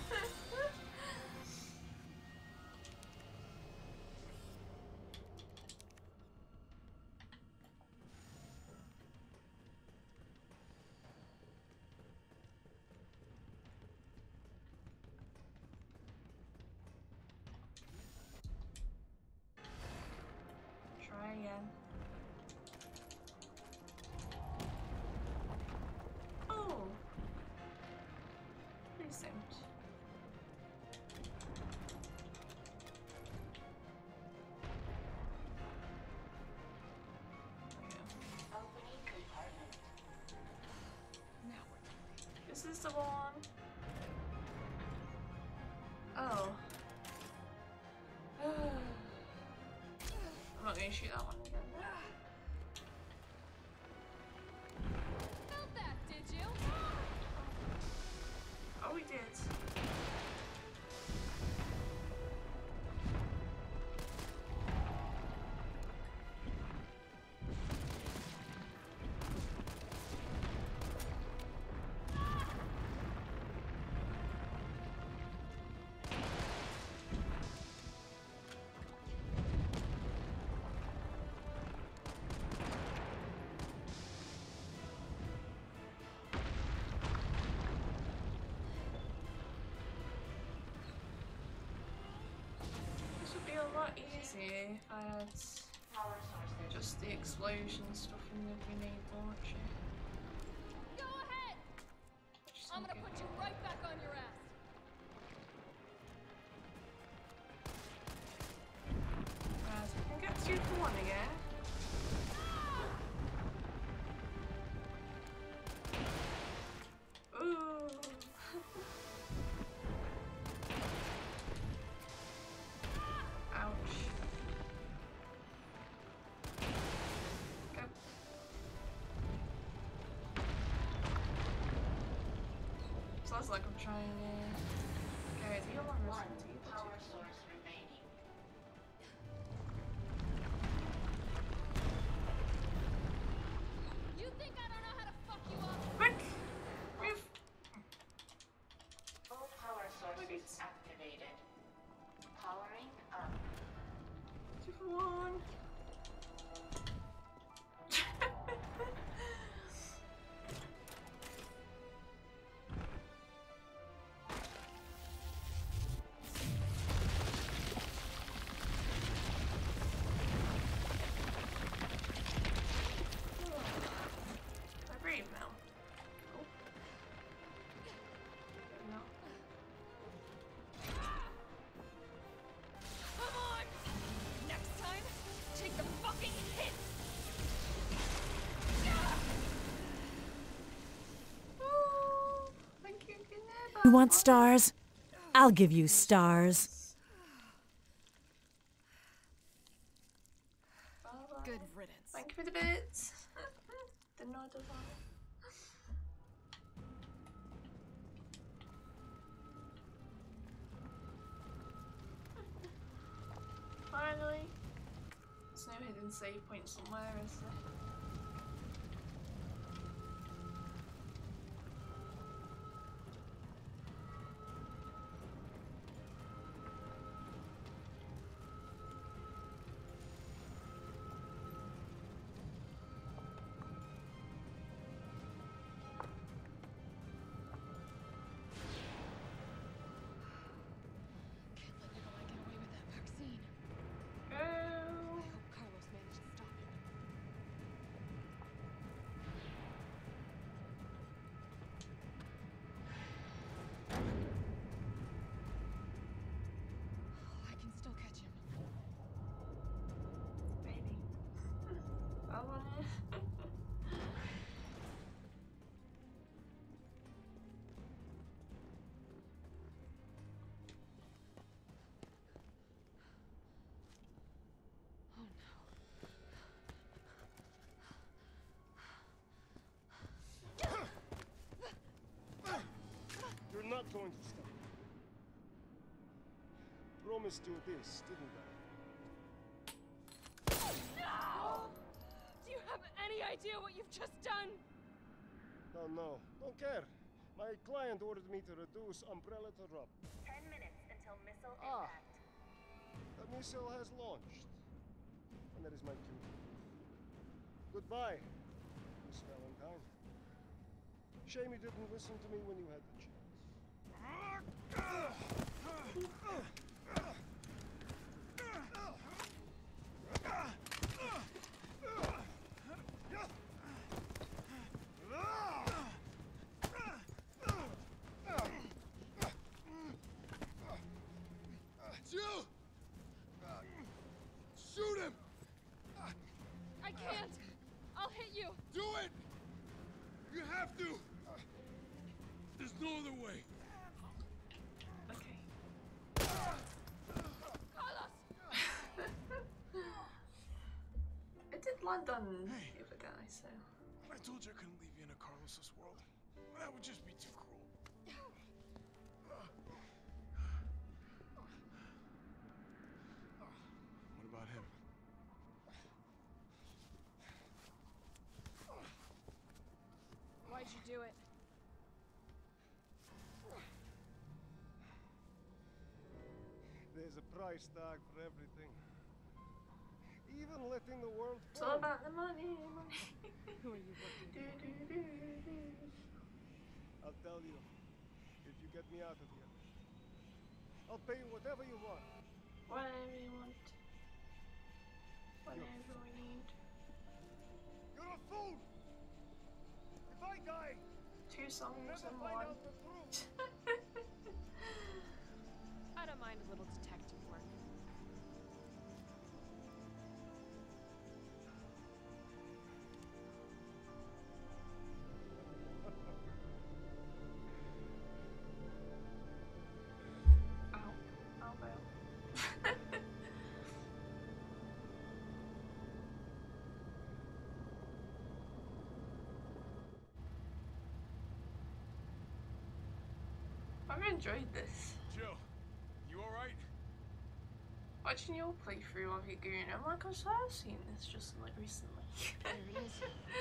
Try again. Oh, precinct. Opening compartment. Now we're talking. This is the one. Oh. I'm not gonna shoot that one again. Felt that, did you? Oh, we did. This would be a lot easier if I had Power sources. just the explosion stuff in the grenade launcher. Go ahead! Just I'm gonna okay. put you right back on your ass. Right, I can get two for one again. Ooh. Ouch. Go. Sounds like I'm trying to get a deal on this One one to either power two. source remaining. You think I don't know how to fuck you up? Quick! Move! All power sources Please. activated. Powering up. Two for one. I breathe now. Cool. No. Come on! Next time, take the fucking hit! Oh, thank you, Ginevra. You want stars? I'll give you stars. Bye-bye. Good riddance. Thank you for the bits. The nod of honor. Finally. There's no hidden save point somewhere, is there? Can't let Nikolai get away with that vaccine. Go! I hope Carlos managed to stop him. not going to stop. Promised you this, didn't I? No! Do you have any idea what you've just done? No, no, don't care. My client ordered me to reduce Umbrella to rubble. Ten minutes until missile Ah. impact. The missile has launched. And that is my cue. Goodbye, Miss Valentine. Shame you didn't listen to me when you had the chance. It's you! Shoot him! I can't! I'll hit you! Do it! You have to! There's no other way. Okay. Carlos! It did land on Hey. the other guy, so. I told you I couldn't leave you in a Carlos's world. That would just be too cruel. What about him? Why'd you do it? There's a price tag for everything. Even letting the world It's all burn. about the money, money. Who are you working Do, for? do, do, do. I'll tell you, if you get me out of here. I'll pay you whatever you want. Whatever you want. Whatever we need. You're a fool! If I die, Two you'll songs never in find one. out the truth. I don't mind a little detective work. Ow. Ow, ow. I've enjoyed this. Jill, you alright? Watching your playthrough of your game, I'm like, I've sort of seen this just like recently. There it is.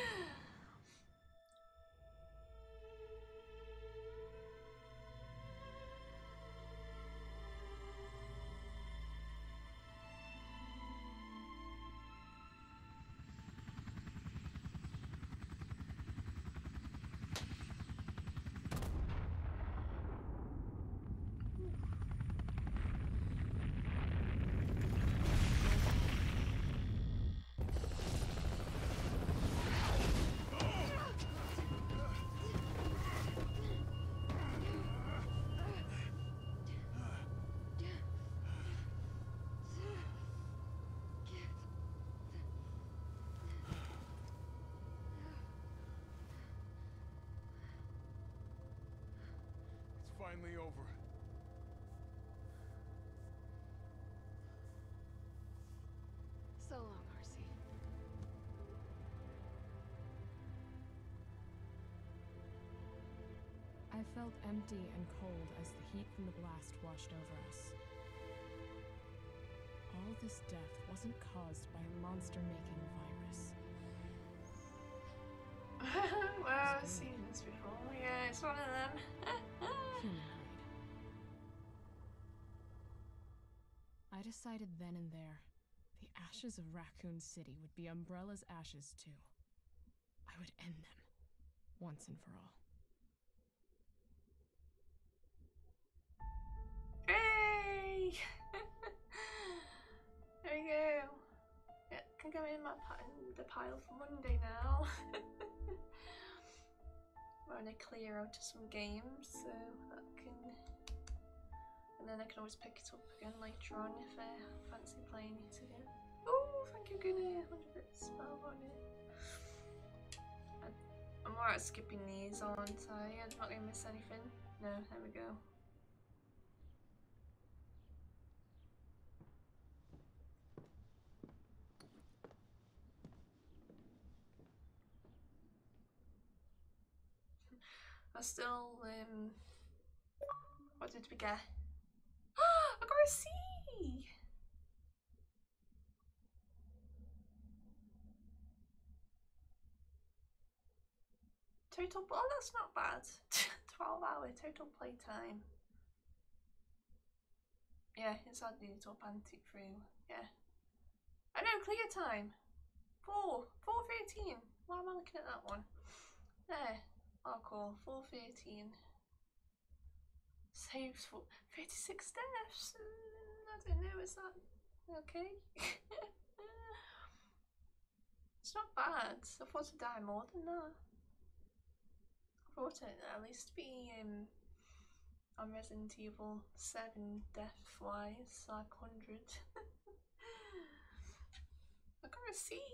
It's finally over. So long, R C. I felt empty and cold as the heat from the blast washed over us. All this death wasn't caused by a monster-making virus. Well, I've seen this before. Yeah, it's one of them. Humanoid. I decided then and there, the ashes of Raccoon City would be Umbrella's ashes too. I would end them, once and for all. Hey! There we go. Yeah, can go in my pi the pile for Monday now. We're gonna clear out some games, so that can, and then I can always pick it up again later on if I fancy playing it again. Oh, thank you, Gunnar. one hundred bits. Well on it. I'm alright skipping these on, so I'm not gonna miss anything. No, there we go. I still um What did we get? I got a C! Total, oh that's not bad. twelve hour total playtime. Yeah, it's had the top antique through. Yeah. I know, clear time. Four. four thirteen. Why am I looking at that one? There. Oh cool. four thirteen. Saves for thirty-six deaths. I don't know, is that okay? It's not bad. I thought I'd die more than that. I thought it'd at least be um on Resident Evil seven death wise, like one hundred. I got a C.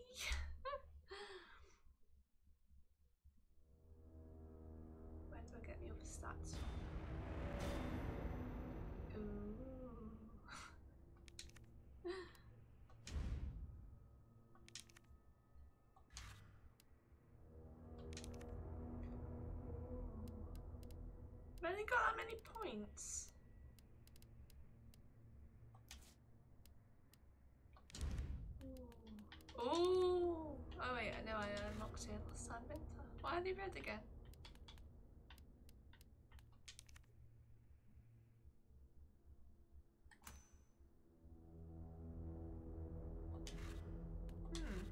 Where do I get the other stats from? Ooh. I've only got that many points. Ooh. Ooh. Oh wait, I know I unlocked it last time, didn't I? Why are they red again? Hmm.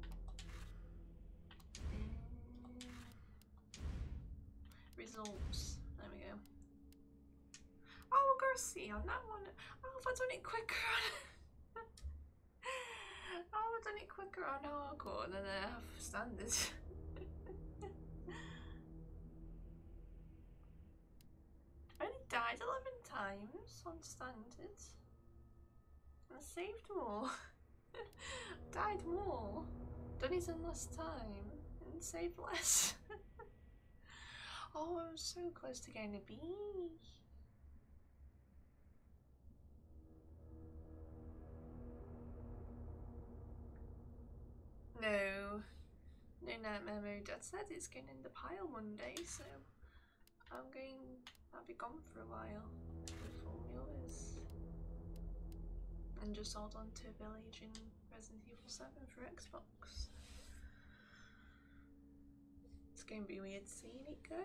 Results. There we go. Oh, we'll go see on that one. Oh, if I'd done it quicker on. Oh, I've done it quicker on hardcore than I have standard. I only died eleven times on standard. I saved more. Died more. Done it in less time and saved less. Oh, I was so close to getting a B. No. No nightmare mode. Dad said it's going in the pile one day, so I'm going. I'll be gone for a while before yours. And just hold on to Village in Resident Evil seven for Xbox. It's going to be weird seeing it go.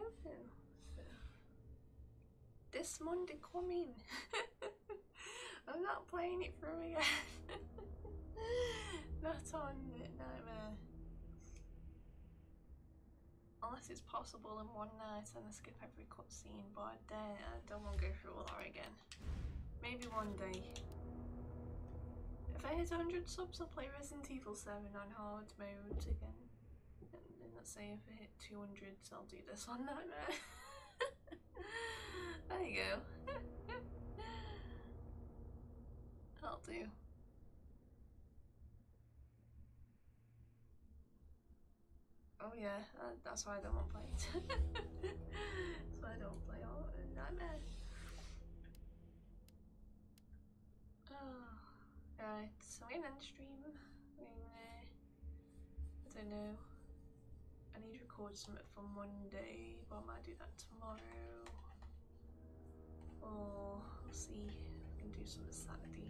This Monday coming. I'm not playing it through again. Not on Nightmare. Unless it's possible in one night and I skip every cutscene, but I, I don't want to go through all that again. Maybe one day. If I hit one hundred subs, I'll play Resident Evil seven on hard mode again. And then let's say if I hit two hundred, I'll do this on Nightmare. There you go. That'll do. Oh yeah, uh, that's why I don't want to play it. That's why I don't play all uh, Nightmare. Oh, right, so I'm gonna end stream. I'm gonna, I don't know. I need to record something for Monday, but I might do that tomorrow. Or I'll see if I can do something Saturday.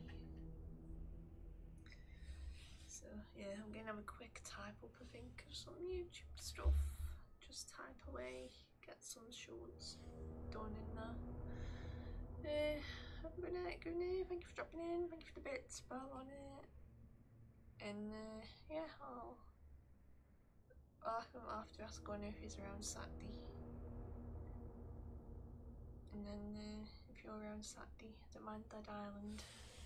So yeah, I'm gonna have a quick type up, I think, of some YouTube stuff. Just type away, get some shorts done in there. Uh, have a good night, good night. Thank you for dropping in, thank you for the bits, bell on it. And uh, yeah, I'll, I'll have to ask Gunnar if he's around Saturday. And then uh, if you're around Saturday, I don't mind Dead Island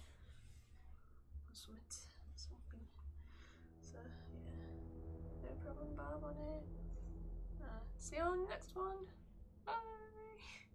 or something, something. So yeah, no problem, Bob on it. Uh, see you on the next one. Bye.